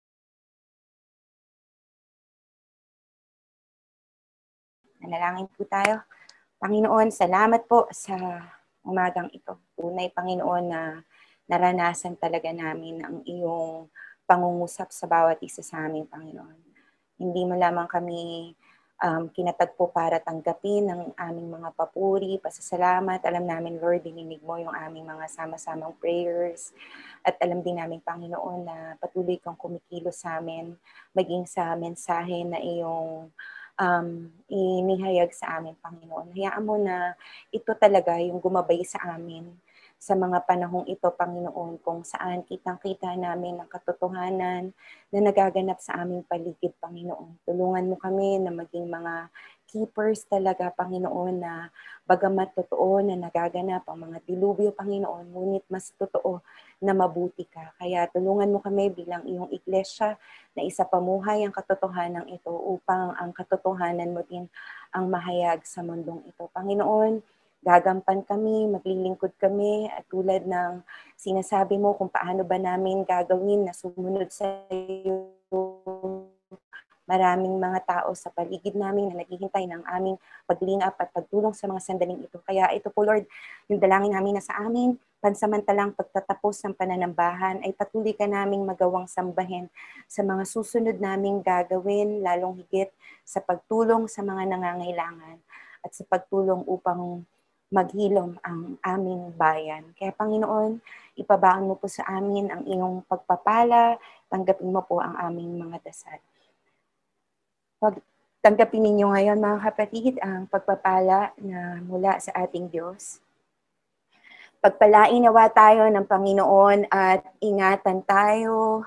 Nanalangin po tayo. Panginoon, salamat po sa umagang ito. Tunay, Panginoon, na naranasan talaga namin ang iyong pangungusap sa bawat isa sa amin, Panginoon. Hindi mo lamang kami um, kinatagpo para tanggapin ang aming mga papuri, pasasalamat. Alam namin, Lord, dininig mo yung aming mga sama-samang prayers. At alam din namin, Panginoon, na patuloy kang kumikilos sa amin, maging sa mensahe na iyong um, inihayag sa amin, Panginoon. Hayaan mo na ito talaga yung gumabay sa amin sa mga panahong ito, Panginoon, kung saan kitang-kita namin ang katotohanan na nagaganap sa aming paligid, Panginoon. Tulungan mo kami na maging mga keepers talaga, Panginoon, na bagamat totoo na nagaganap ang mga dilubyo, Panginoon, ngunit mas totoo na mabuti ka. Kaya tulungan mo kami bilang iyong iglesia na isa pamuhay ang katotohanan ito upang ang katotohanan mo din ang mahayag sa mundong ito. Panginoon, gagampan kami, maglilingkod kami at tulad ng sinasabi mo kung paano ba namin gagawin na sumunod sa iyo. Maraming mga tao sa paligid namin na naghihintay ng aming paglingap at pagtulong sa mga sandaling ito. Kaya ito po, Lord, yung dalangin namin na sa amin, pansamantalang pagtatapos ng pananambahan ay patuloy ka naming magawang sambahin sa mga susunod naming gagawin, lalong higit sa pagtulong sa mga nangangailangan at sa pagtulong upang maghilom ang aming bayan. Kaya Panginoon, ipabaon mo po sa amin ang iyong pagpapala, tanggapin mo po ang aming mga dasal. Pag tanggapin ninyo ngayon, mga kapatid, ang pagpapala na mula sa ating Diyos. Pagpalain nawa tayo ng Panginoon at ingatan tayo.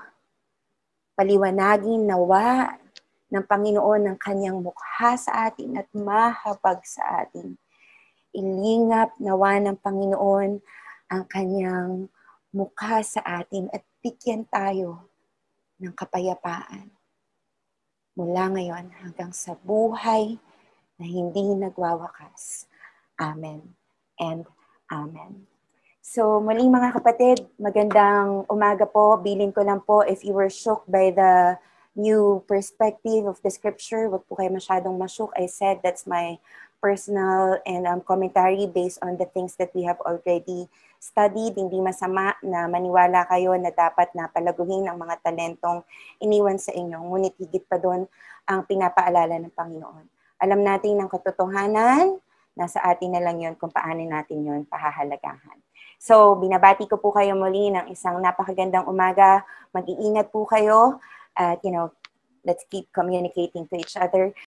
Paliwanagin nawa ng Panginoon ang kanyang mukha sa atin at mahabag sa atin. Ilingap nawa ng Panginoon ang kanyang mukha sa atin at bigyan tayo ng kapayapaan. Mula ngayon hanggang sa buhay na hindi nagwawakas. Amen and Amen. So muling mga kapatid, magandang umaga po. Bilin ko lang po, if you were shocked by the new perspective of the scripture, wag po kayo masyadong ma-shock. I said that's my personal and um, commentary based on the things that we have already studied. Hindi masama na maniwala kayo na dapat napalaguhin ang mga talentong iniwan sa inyo. Ngunit higit pa doon ang pinapaalala ng Panginoon. Alam natin ng katotohanan, nasa atin na lang yun kung paano natin yun pahahalagahan. So, binabati ko po kayo muli ng isang napakagandang umaga. Mag-iingat po kayo at, you know, let's keep communicating to each other.